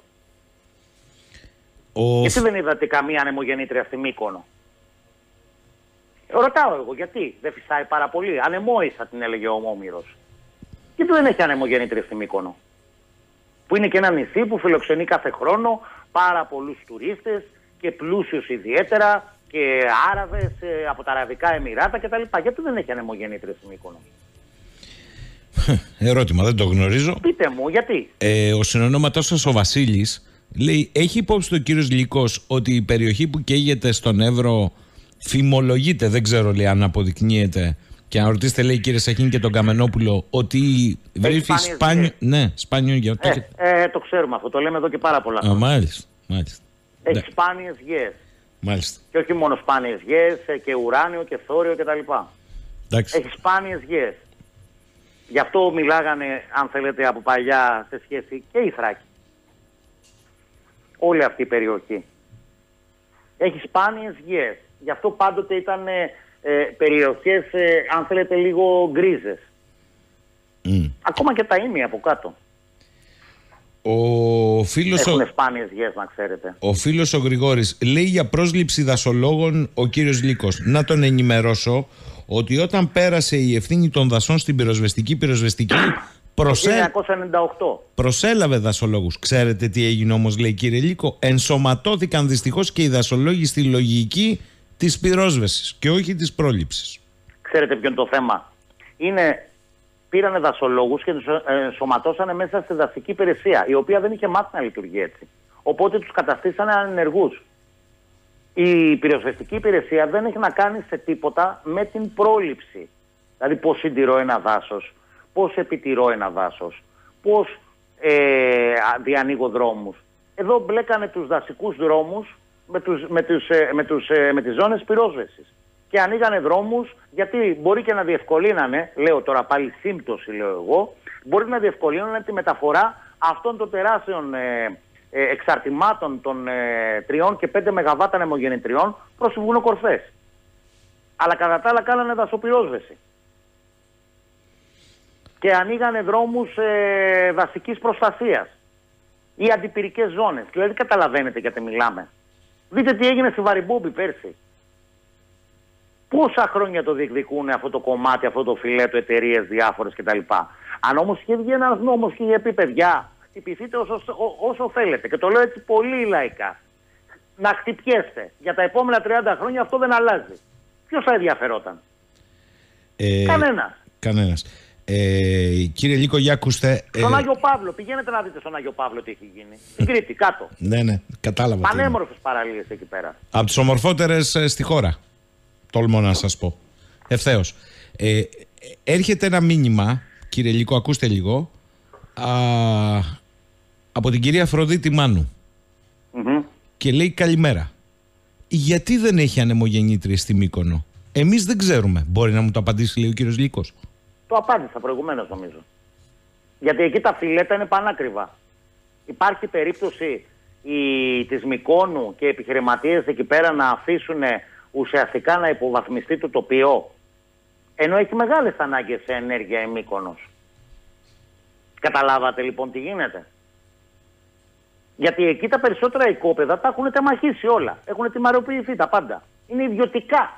Ο... Γιατί δεν είδατε καμία ανεμογεννήτρια στη Μύκονο? Ρωτάω εγώ γιατί δεν φυσάει πάρα πολύ. Ανεμόησα, την έλεγε ο Ομόμυρος. Γιατί δεν έχει ανεμογεννήτρια στη Μύκονο? Που είναι και ένα νησί που φιλοξενεί κάθε χρόνο πάρα πολλούς τουρίστες και πλούσιους ιδιαίτερα και Άραβες ε, από τα Αραβικά Εμιράτα κτλ. Γιατί δεν έχει ανεμογεννήτρια στη Μύκονο? Ερώτημα, δεν το γνωρίζω. Πείτε μου, γιατί. Ε, ο συνονόματός σας ο Βασίλης λέει, έχει υπόψη το κύριος Λυκός ότι η περιοχή που καίγεται στον Εύρο φημολογείται, δεν ξέρω, λέει, αν αποδεικνύεται, και αν ρωτήσετε, λέει, κύριε Σαχίνη και τον Καμενόπουλο, ότι βρήθη σπάνιο. Ναι, σπάνιο για ε, ε, το ξέρουμε αυτό, το λέμε εδώ και πάρα πολλά χρόνια. Μάλιστα, μάλιστα. Έχει ναι. σπάνιες γέες. Μάλιστα. Και όχι μόνο σπάνιες γέες, και ουράνιο και θόριο κτλ. Έχει σπάνιες γέες. Γι' αυτό μιλάγανε, αν θέλετε, από παλιά σε σχέση και η Θράκη. Όλη αυτή η περιοχή. Έχει σπάνιες γέες. Γι' αυτό πάντοτε ήταν ε, περιοχές, ε, αν θέλετε, λίγο γκρίζες. Mm. Ακόμα και τα ήμια από κάτω. Ο φίλος Έχουν ο... σπάνιες γέες, να ξέρετε. Ο φίλος ο Γρηγόρης λέει για πρόσληψη δασολόγων ο κύριος Λύκος. Να τον ενημερώσω ότι όταν πέρασε η ευθύνη των δασών στην πυροσβεστική πυροσβεστική προσέ... χίλια εννιακόσια ενενήντα οκτώ προσέλαβε δασολόγους. Ξέρετε τι έγινε όμως, λέει, κύριε Λύκο? Ενσωματώθηκαν δυστυχώς και οι δασολόγοι στη λογική της πυρόσβεσης και όχι της πρόληψης. Ξέρετε ποιο είναι το θέμα? Είναι... Πήρανε δασολόγους και τους ενσωματώσανε μέσα στη δασική υπηρεσία, η οποία δεν είχε μάθει να λειτουργεί έτσι. Οπότε τους καταστήσανε ανενεργούς. Η πυροσβεστική υπηρεσία δεν έχει να κάνει σε τίποτα με την πρόληψη. Δηλαδή πώς συντηρώ ένα δάσος, πώς επιτηρώ ένα δάσος, πώς ε, διανοίγω δρόμους. Εδώ μπλέκανε τους δασικούς δρόμους με, τους, με, τους, με, τους, με τις ζώνες πυρόσβεσης. Και ανοίγανε δρόμους, γιατί μπορεί και να διευκολύνανε, λέω τώρα πάλι σύμπτωση λέω εγώ, μπορεί να διευκολύνανε τη μεταφορά αυτών των τεράστιων ε, ε, εξαρτημάτων των ε, τριών και πέντε μεγαβάτ ανεμογεννητριών προς βουνοκορφές. Αλλά κατά τα άλλα κάνανε δασοπυρόσβεση. Και ανοίγανε δρόμους ε, δασικής προστασίας ή αντιπυρικές ζώνες. Δηλαδή καταλαβαίνετε γιατί μιλάμε. Δείτε τι έγινε στη Βαριμπούμπη πέρσι. Πόσα χρόνια το διεκδικούν αυτό το κομμάτι, αυτό το φιλέτο, εταιρείες διάφορες κτλ. Αν όμως είχε βγει ένας νόμος και είχε πει παιδιά, χτυπηθείτε όσο, ό, όσο θέλετε, και το λέω έτσι πολύ λαϊκά, να χτυπιέστε για τα επόμενα τριάντα χρόνια, αυτό δεν αλλάζει. Ποιος θα ενδιαφερόταν? Ε, Κανένας. Κανένας. Ε, κύριε Λύκο, για ακούστε. Στον ε... Άγιο Παύλο, πηγαίνετε να δείτε στον Άγιο Παύλο τι έχει γίνει. Στην Κρήτη, κάτω. Ναι, ναι, κατάλαβα. Πανέμορφες παραλίες εκεί πέρα. Από τις ομορφότερες ε, στη χώρα. Τολμώ να σας πω. Ευθέως. Ε, έρχεται ένα μήνυμα, κύριε Λύκο, ακούστε λίγο, α, από την κυρία Αφροδίτη Μάνου. Mm-hmm. Και λέει καλημέρα. Γιατί δεν έχει ανεμογεννήτριες στη Μύκονο? Εμείς δεν ξέρουμε. Μπορεί να μου το απαντήσει, λέει ο κύριος Λύκος? Το απάντησα προηγουμένως νομίζω. Γιατί εκεί τα φιλέτα είναι πανάκριβα. Υπάρχει περίπτωση η, της Μυκόνου και οι επιχειρηματίες εκεί πέρα να αφήσουν ουσιαστικά να υποβαθμιστεί το τοπίο, ενώ έχει μεγάλες ανάγκες σε ενέργεια η Μύκονος. Καταλάβατε λοιπόν τι γίνεται? Γιατί εκεί τα περισσότερα οικόπεδα τα έχουν τεμαχίσει όλα. Έχουν τιμαροποιηθεί τα πάντα. Είναι ιδιωτικά.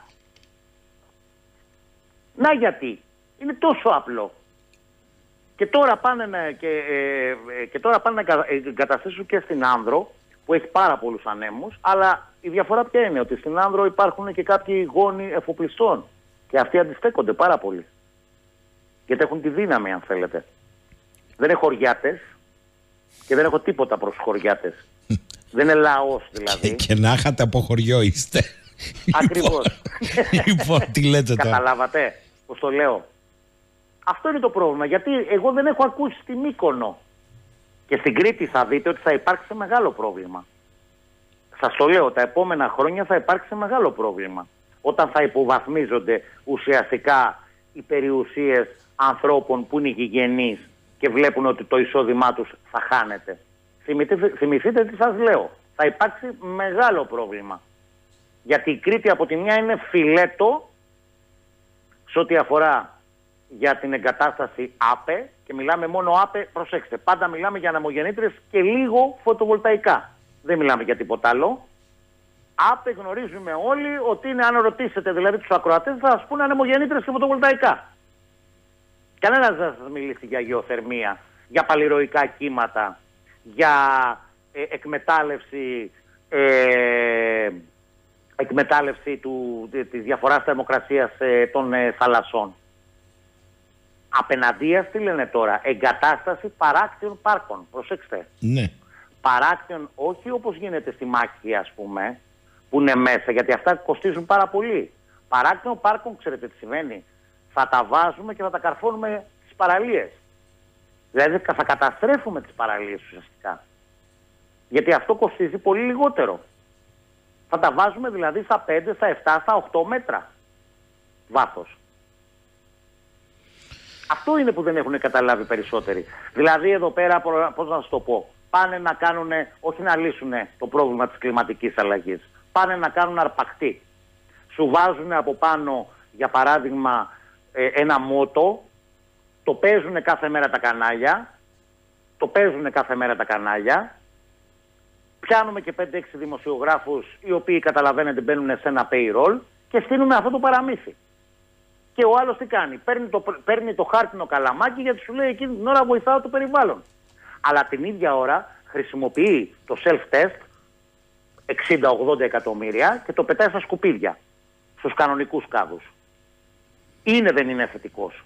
Να γιατί. Είναι τόσο απλό. Και τώρα πάνε να, και, ε, και τώρα πάνε να εγκαταστήσουν και στην Άνδρο, που έχει πάρα πολλούς ανέμους, αλλά η διαφορά ποια είναι? Ότι στην Άνδρο υπάρχουν και κάποιοι γόνοι εφοπλιστών και αυτοί αντιστέκονται πάρα πολύ. Γιατί έχουν τη δύναμη, αν θέλετε. Δεν είναι χωριάτες και δεν έχω τίποτα προς χωριάτες. Δεν είναι λαός δηλαδή. Και, και να είχατε από χωριό είστε. Ακριβώς. Λοιπόν, τι λέτε τώρα? Καταλάβατε πώς το λέω? Αυτό είναι το πρόβλημα. Γιατί εγώ δεν έχω ακούσει στη Μύκονο. Και στην Κρήτη θα δείτε ότι θα υπάρξει μεγάλο πρόβλημα. Σας το λέω, τα επόμενα χρόνια θα υπάρξει μεγάλο πρόβλημα. Όταν θα υποβαθμίζονται ουσιαστικά οι περιουσίες ανθρώπων που είναι γηγενείς και βλέπουν ότι το εισόδημά τους θα χάνεται. Θυμηθείτε, θυμηθείτε τι σας λέω. Θα υπάρξει μεγάλο πρόβλημα. Γιατί η Κρήτη από τη μια είναι φιλέτο σε ό,τι αφορά για την εγκατάσταση ΑΠΕ, και μιλάμε μόνο ΑΠΕ, προσέξτε, πάντα μιλάμε για ανεμογεννήτριες και λίγο φωτοβολταϊκά. Δεν μιλάμε για τίποτα άλλο. ΑΠΕ γνωρίζουμε όλοι ότι είναι, αν ρωτήσετε δηλαδή τους ακροατές, θα σας πούνε ανεμογεννήτριες και φωτοβολταϊκά. Κανένας δεν θα σας μιλήσει για γεωθερμία, για παλιροϊκά κύματα, για ε, εκμετάλλευση, ε, εκμετάλλευση του, της διαφοράς θερμοκρασίας ε, των ε, θαλασσών. Απέναντίας τι λένε τώρα? Εγκατάσταση παράκτιων πάρκων. Προσέξτε. Ναι. Παράκτιων, όχι όπως γίνεται στη Μάχη, ας πούμε, που είναι μέσα, γιατί αυτά κοστίζουν πάρα πολύ. Παράκτιων πάρκων, ξέρετε τι σημαίνει? Θα τα βάζουμε και θα τα καρφώνουμε στις παραλίες. Δηλαδή θα καταστρέφουμε τις παραλίες ουσιαστικά. Γιατί αυτό κοστίζει πολύ λιγότερο. Θα τα βάζουμε δηλαδή στα πέντε, στα επτά, στα οκτώ μέτρα βάθος. Αυτό είναι που δεν έχουν καταλάβει περισσότεροι. Δηλαδή εδώ πέρα, πώς να σας το πω, πάνε να κάνουν, όχι να λύσουν το πρόβλημα της κλιματικής αλλαγής, πάνε να κάνουν αρπακτή. Σου βάζουν από πάνω, για παράδειγμα, ένα μότο, το παίζουν κάθε μέρα τα κανάλια, το παίζουν κάθε μέρα τα κανάλια, πιάνουμε και πέντε έξι δημοσιογράφους οι οποίοι καταλαβαίνετε μπαίνουν σε ένα payroll και στείλουμε αυτό το παραμύθι. Και ο άλλος τι κάνει? Παίρνει το, παίρνει το χάρτινο καλαμάκι, γιατί σου λέει εκείνη την ώρα βοηθάω το περιβάλλον. Αλλά την ίδια ώρα χρησιμοποιεί το self-test εξήντα ογδόντα εκατομμύρια και το πετάει στα σκουπίδια, στους κανονικούς κάδους. Είναι δεν είναι θετικός?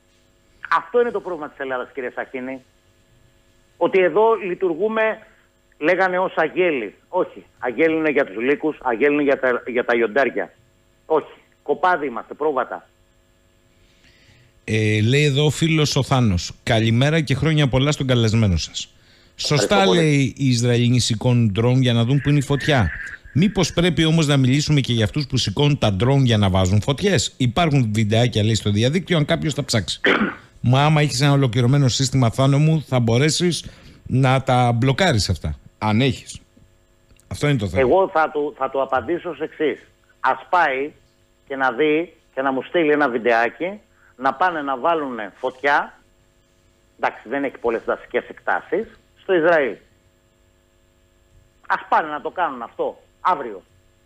Αυτό είναι το πρόβλημα της Ελλάδας, κύριε Σαχίνη. Ότι εδώ λειτουργούμε λέγανε ως αγέλη. Όχι. Αγέλη είναι για τους λύκους, αγέλη είναι για τα, για τα λιοντάρια. Όχι. Κοπάδι είμαστε, πρόβατα. Ε, λέει εδώ ο φίλος ο Θάνος. Καλημέρα και χρόνια πολλά στον καλεσμένο σας. Σωστά λέει οι Ισραηλοί σηκώνουν ντρόν για να δουν που είναι η φωτιά. Μήπως πρέπει όμως να μιλήσουμε και για αυτούς που σηκώνουν τα ντρόν για να βάζουν φωτιές? Υπάρχουν βιντεάκια λέει στο διαδίκτυο, αν κάποιος τα ψάξει. Μα άμα έχεις ένα ολοκληρωμένο σύστημα, Θάνο μου, θα μπορέσεις να τα μπλοκάρεις αυτά. Αν έχεις. Αυτό είναι το θέμα. Εγώ θα του, θα του απαντήσω ως εξής. Ας πάει και να δει και να μου στείλει ένα βιντεάκι, να πάνε να βάλουν φωτιά. Εντάξει, δεν έχει πολλές δασικές εκτάσεις. Στο Ισραήλ. Ας πάνε να το κάνουν αυτό αύριο.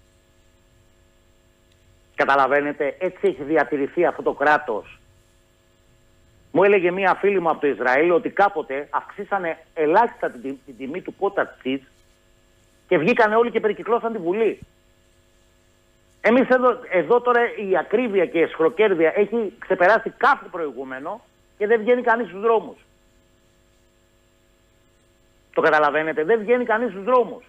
Καταλαβαίνετε, έτσι έχει διατηρηθεί αυτό το κράτος. Μου έλεγε μία φίλη μου από το Ισραήλ ότι κάποτε αυξήσανε ελάχιστα την, την, την τιμή του κότα τσιτ και βγήκανε όλοι και περικυκλώσαν τη Βουλή. Εμείς εδώ, εδώ τώρα η ακρίβεια και η εσχροκέρδεια έχει ξεπεράσει κάθε προηγούμενο και δεν βγαίνει κανείς στους δρόμους. Το καταλαβαίνετε, δεν βγαίνει κανείς στους δρόμους.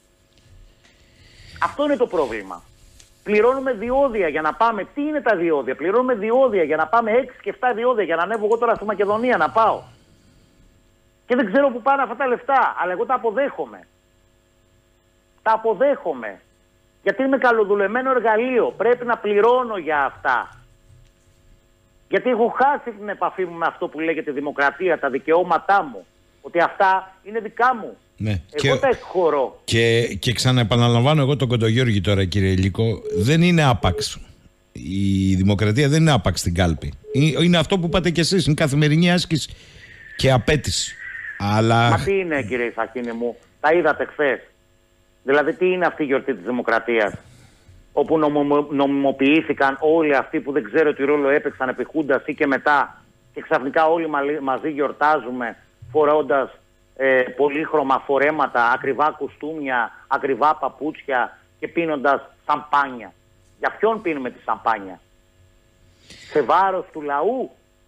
Αυτό είναι το πρόβλημα. Πληρώνουμε διόδια για να πάμε. Τι είναι τα διόδια? Πληρώνουμε διόδια για να πάμε έξι και επτά διόδια για να ανέβω εγώ τώρα στη Μακεδονία να πάω. Και δεν ξέρω που πάνε αυτά τα λεφτά, αλλά εγώ τα αποδέχομαι. Τα αποδέχομαι. Γιατί είμαι καλοδουλεμένο εργαλείο. Πρέπει να πληρώνω για αυτά. Γιατί έχω χάσει την επαφή μου με αυτό που λέγεται δημοκρατία, τα δικαιώματά μου. Ότι αυτά είναι δικά μου. Ναι. Εγώ και, τα εκχωρώ. Και, και ξαναεπαναλαμβάνω εγώ τον Κοντογιώργη τώρα, κύριε Λύκο, δεν είναι άπαξ. Η δημοκρατία δεν είναι άπαξ στην κάλπη. Είναι αυτό που είπατε κι εσείς. Είναι καθημερινή άσκηση και απέτηση. Αλλά... Μα τι είναι, κύριε Σαχίνη μου? Τα είδατε χθες. Δηλαδή τι είναι αυτή η γιορτή της δημοκρατίας? Όπου νομιμο, νομιμοποιήθηκαν όλοι αυτοί που δεν ξέρω τι ρόλο έπαιξαν επί Χούντας ή και μετά. Και ξαφνικά όλοι μαζί γιορτάζουμε φορώντας ε, πολύχρωμα φορέματα, ακριβά κουστούμια, ακριβά παπούτσια και πίνοντας σαμπάνια. Για ποιον πίνουμε τη σαμπάνια? Σε βάρος του λαού?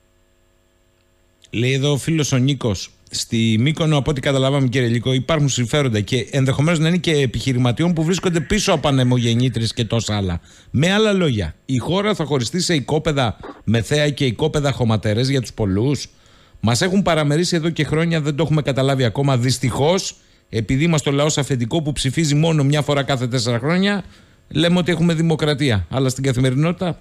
Λέει εδώ ο φίλος ο Νίκος. Στη Μύκονο, από ό,τι καταλάβαμε, κύριε Λύκο, υπάρχουν συμφέροντα και ενδεχομένως να είναι και επιχειρηματιών που βρίσκονται πίσω από ανεμογεννήτρες και τόσα άλλα. Με άλλα λόγια, η χώρα θα χωριστεί σε οικόπεδα μεθέα και οικόπεδα χωματερές για τους πολλούς. Μας έχουν παραμερίσει εδώ και χρόνια, δεν το έχουμε καταλάβει ακόμα. Δυστυχώς, επειδή είμαστε ο λαός αφεντικό που ψηφίζει μόνο μια φορά κάθε τέσσερα χρόνια, λέμε ότι έχουμε δημοκρατία. Αλλά στην καθημερινότητα.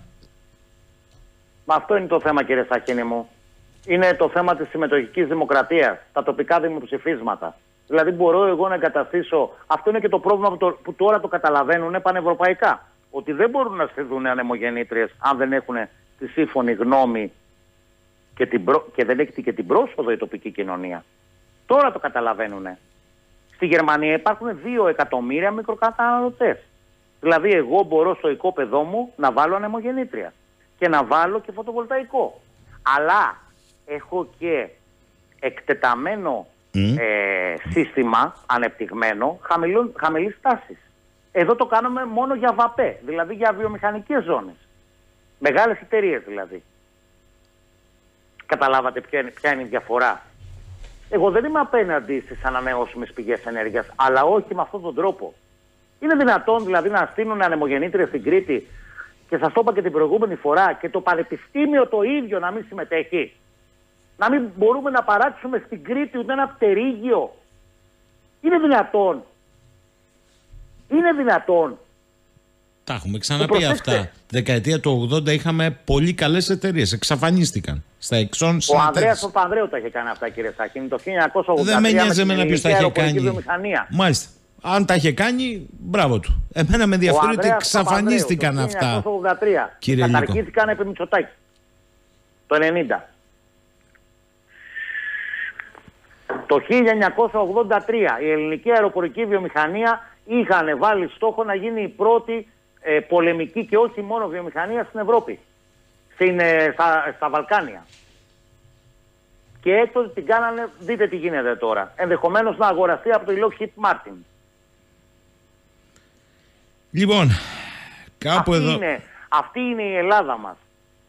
Μα αυτό είναι το θέμα, κύριε Σαχίνη μου. Είναι το θέμα της συμμετοχικής δημοκρατίας, τα τοπικά δημοψηφίσματα. Δηλαδή, μπορώ εγώ να εγκαταστήσω. Αυτό είναι και το πρόβλημα που, το, που τώρα το καταλαβαίνουν πανευρωπαϊκά. Ότι δεν μπορούν να στηθούν ανεμογεννήτριες αν δεν έχουν τη σύμφωνη γνώμη και, την προ... και δεν έχει και την πρόσοδο η τοπική κοινωνία. Τώρα το καταλαβαίνουν. Στη Γερμανία υπάρχουν δύο εκατομμύρια μικροκαταναλωτές. Δηλαδή, εγώ μπορώ στο οικόπεδό μου να βάλω ανεμογεννήτρια και να βάλω και φωτοβολταϊκό. Αλλά έχω και εκτεταμένο mm. ε, σύστημα ανεπτυγμένο χαμηλής τάσης. Εδώ το κάνουμε μόνο για ΒΑΠΕ, δηλαδή για βιομηχανικές ζώνες. Μεγάλες εταιρείες δηλαδή. Καταλάβατε ποια είναι, ποια είναι η διαφορά? Εγώ δεν είμαι απέναντι στις ανανεώσιμες πηγές ενέργειας, αλλά όχι με αυτόν τον τρόπο. Είναι δυνατόν δηλαδή να στείλουν ανεμογεννήτριες στην Κρήτη, και σας το είπα και την προηγούμενη φορά, και το πανεπιστήμιο το ίδιο να μην συμμετέχει? Να μην μπορούμε να παράξουμε στην Κρήτη ούτε ένα πτερίγιο? Είναι δυνατόν? Είναι δυνατόν? Τα έχουμε ξαναπεί αυτά. Δεκαετία του ογδόντα είχαμε πολύ καλές εταιρείες. Εξαφανίστηκαν. Στα Εξών Ο Ανδρέας ο Πανδρέου τα είχε κάνει αυτά, κύριε Σαχίνη, το χίλια εννιακόσια ογδόντα τρία. Δεν με νοιάζει εμένα ποιος τα είχε κάνει. Βιομηχανία. Μάλιστα. Αν τα είχε κάνει, μπράβο του. Εμένα με ενδιαφέρει ότι εξαφανίστηκαν αυτά. Το χίλια εννιακόσια ογδόντα τρία. Καταρχήθηκαν επί Μητσοτάκη. Το ενενήντα. Το χίλια εννιακόσια ογδόντα τρία η ελληνική αεροπορική βιομηχανία είχαν βάλει στόχο να γίνει η πρώτη ε, πολεμική και όχι μόνο βιομηχανία στην Ευρώπη. Στην, ε, στα, στα Βαλκάνια. Και έκτοτε την κάνανε, δείτε τι γίνεται τώρα. Ενδεχομένως να αγοραστεί από το Lockheed Martin. Λοιπόν, κάπου αυτή εδώ... Είναι, αυτή είναι η Ελλάδα μας.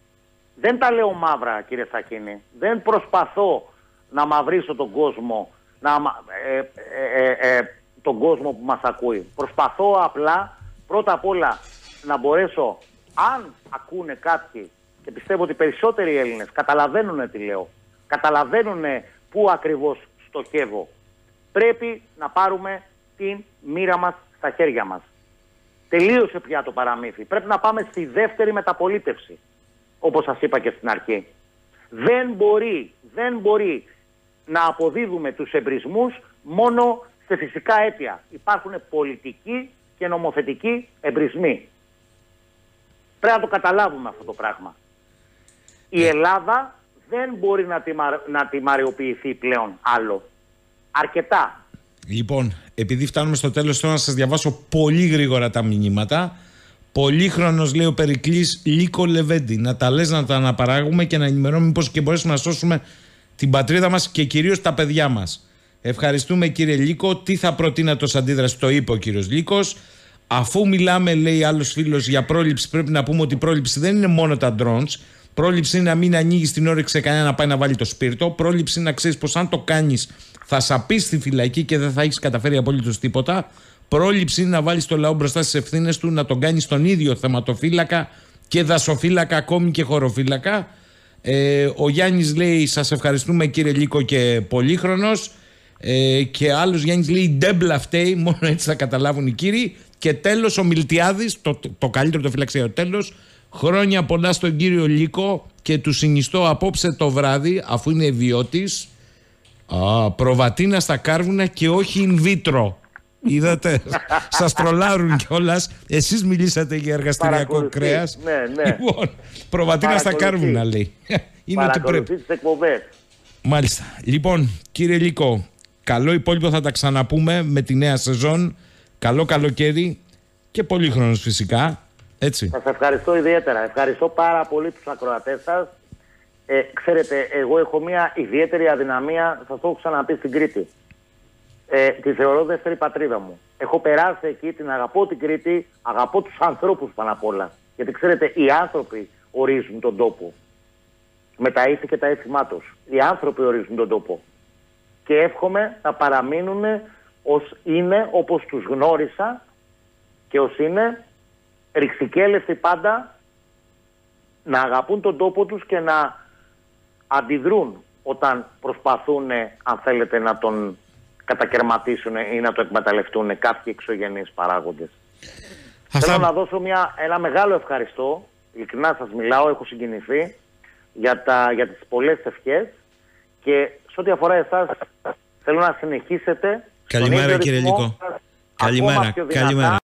Δεν τα λέω μαύρα, κύριε Σαχίνη. Δεν προσπαθώ να μαυρίσω τον κόσμο να, ε, ε, ε, ε, τον κόσμο που μας ακούει. Προσπαθώ απλά πρώτα απ' όλα να μπορέσω, αν ακούνε κάποιοι, και πιστεύω ότι περισσότεροι Έλληνες καταλαβαίνουν τι λέω, καταλαβαίνουν πού ακριβώς στοχεύω, πρέπει να πάρουμε την μοίρα μας στα χέρια μας. Τελείωσε πια το παραμύθι. Πρέπει να πάμε στη δεύτερη μεταπολίτευση, όπως σας είπα και στην αρχή. Δεν μπορεί, δεν μπορεί να αποδίδουμε τους εμπρισμούς μόνο σε φυσικά αίτια. Υπάρχουν πολιτικοί και νομοθετικοί εμπρισμοί. Πρέπει να το καταλάβουμε αυτό το πράγμα. Η Ελλάδα δεν μπορεί να, τιμα... να τιμαριοποιηθεί πλέον άλλο. Αρκετά. Λοιπόν, επειδή φτάνουμε στο τέλος, θέλω να σας διαβάσω πολύ γρήγορα τα μηνύματα. Πολύχρονος, λέει ο Περικλής, Λύκο Λεβέντη. Να τα λες, να τα αναπαράγουμε και να ενημερώνουμε πώς και μπορέσουμε να σώσουμε την πατρίδα μας και κυρίως τα παιδιά μας. Ευχαριστούμε, κύριε Λύκο. Τι θα προτείνατε ως αντίδραση, το είπε ο κύριος Λύκος. Αφού μιλάμε, λέει άλλος φίλος, για πρόληψη, πρέπει να πούμε ότι η πρόληψη δεν είναι μόνο τα drones. Πρόληψη είναι να μην ανοίγει την όρεξη σε κανένα να πάει να βάλει το σπίρτο. Πρόληψη είναι να ξέρεις πως αν το κάνεις θα σαπείς στη φυλακή και δεν θα έχεις καταφέρει απολύτως τίποτα. Πρόληψη είναι να βάλεις το λαό μπροστά στις ευθύνες του, να τον κάνεις τον ίδιο θεματοφύλακα και δασοφύλακα, ακόμη και χωροφύλακα. Ε, ο Γιάννης λέει: σας ευχαριστούμε, κύριε Λύκο και πολύχρονος. Ε, και άλλος Γιάννης λέει: ντέμπλα φταίει, μόνο έτσι θα καταλάβουν οι κύριοι. Και τέλος ο Μιλτιάδης, το, το καλύτερο το φυλαξιαίο τέλος. Χρόνια πολλά στον κύριο Λύκο και του συνιστώ απόψε το βράδυ, αφού είναι ευιώτης, α, προβατίνα στα κάρβουνα και όχι in vitro. Είδατε, σας τρολάρουν κιόλας. Εσείς μιλήσατε για εργαστηριακό κρέας. Ναι, ναι. Λοιπόν, προβατίνα στα κάρβουνα, λέει. Είναι ότι πρέπει. Τις εκπομπές. Μάλιστα. Λοιπόν, κύριε Λύκο, καλό υπόλοιπο, θα τα ξαναπούμε με τη νέα σεζόν. Καλό καλοκαίρι και πολύχρονος φυσικά. Έτσι. Σας ευχαριστώ ιδιαίτερα. Ευχαριστώ πάρα πολύ τους ακροατές σας. Ε, ξέρετε, εγώ έχω μια ιδιαίτερη αδυναμία, σας το έχω ξαναπεί, στην Κρήτη. Ε, τη θεωρώ δεύτερη πατρίδα μου. Έχω περάσει εκεί, την αγαπώ την Κρήτη, αγαπώ τους ανθρώπους πάνω απ' όλα. Γιατί ξέρετε, οι άνθρωποι ορίζουν τον τόπο. Με τα ήθη και τα έθιμά τους. Οι άνθρωποι ορίζουν τον τόπο. Και εύχομαι να παραμείνουν ως είναι, όπως τους γνώρισα και ως είναι, ρηξικέλευτοι πάντα, να αγαπούν τον τόπο τους και να αντιδρούν όταν προσπαθούν, αν θέλετε, να τον κατακαιρματίσουν ή να το εκμεταλλευτούν κάποιοι εξωγενείς παράγοντες. Αυτά... Θέλω να δώσω μια, ένα μεγάλο ευχαριστώ, ειλικρινά σας μιλάω, έχω συγκινηθεί για, τα, για τις πολλές ευχές και σε ό,τι αφορά εσάς θέλω να συνεχίσετε. Καλημέρα, κύριε Λύκο. Καλημέρα. Καλημέρα.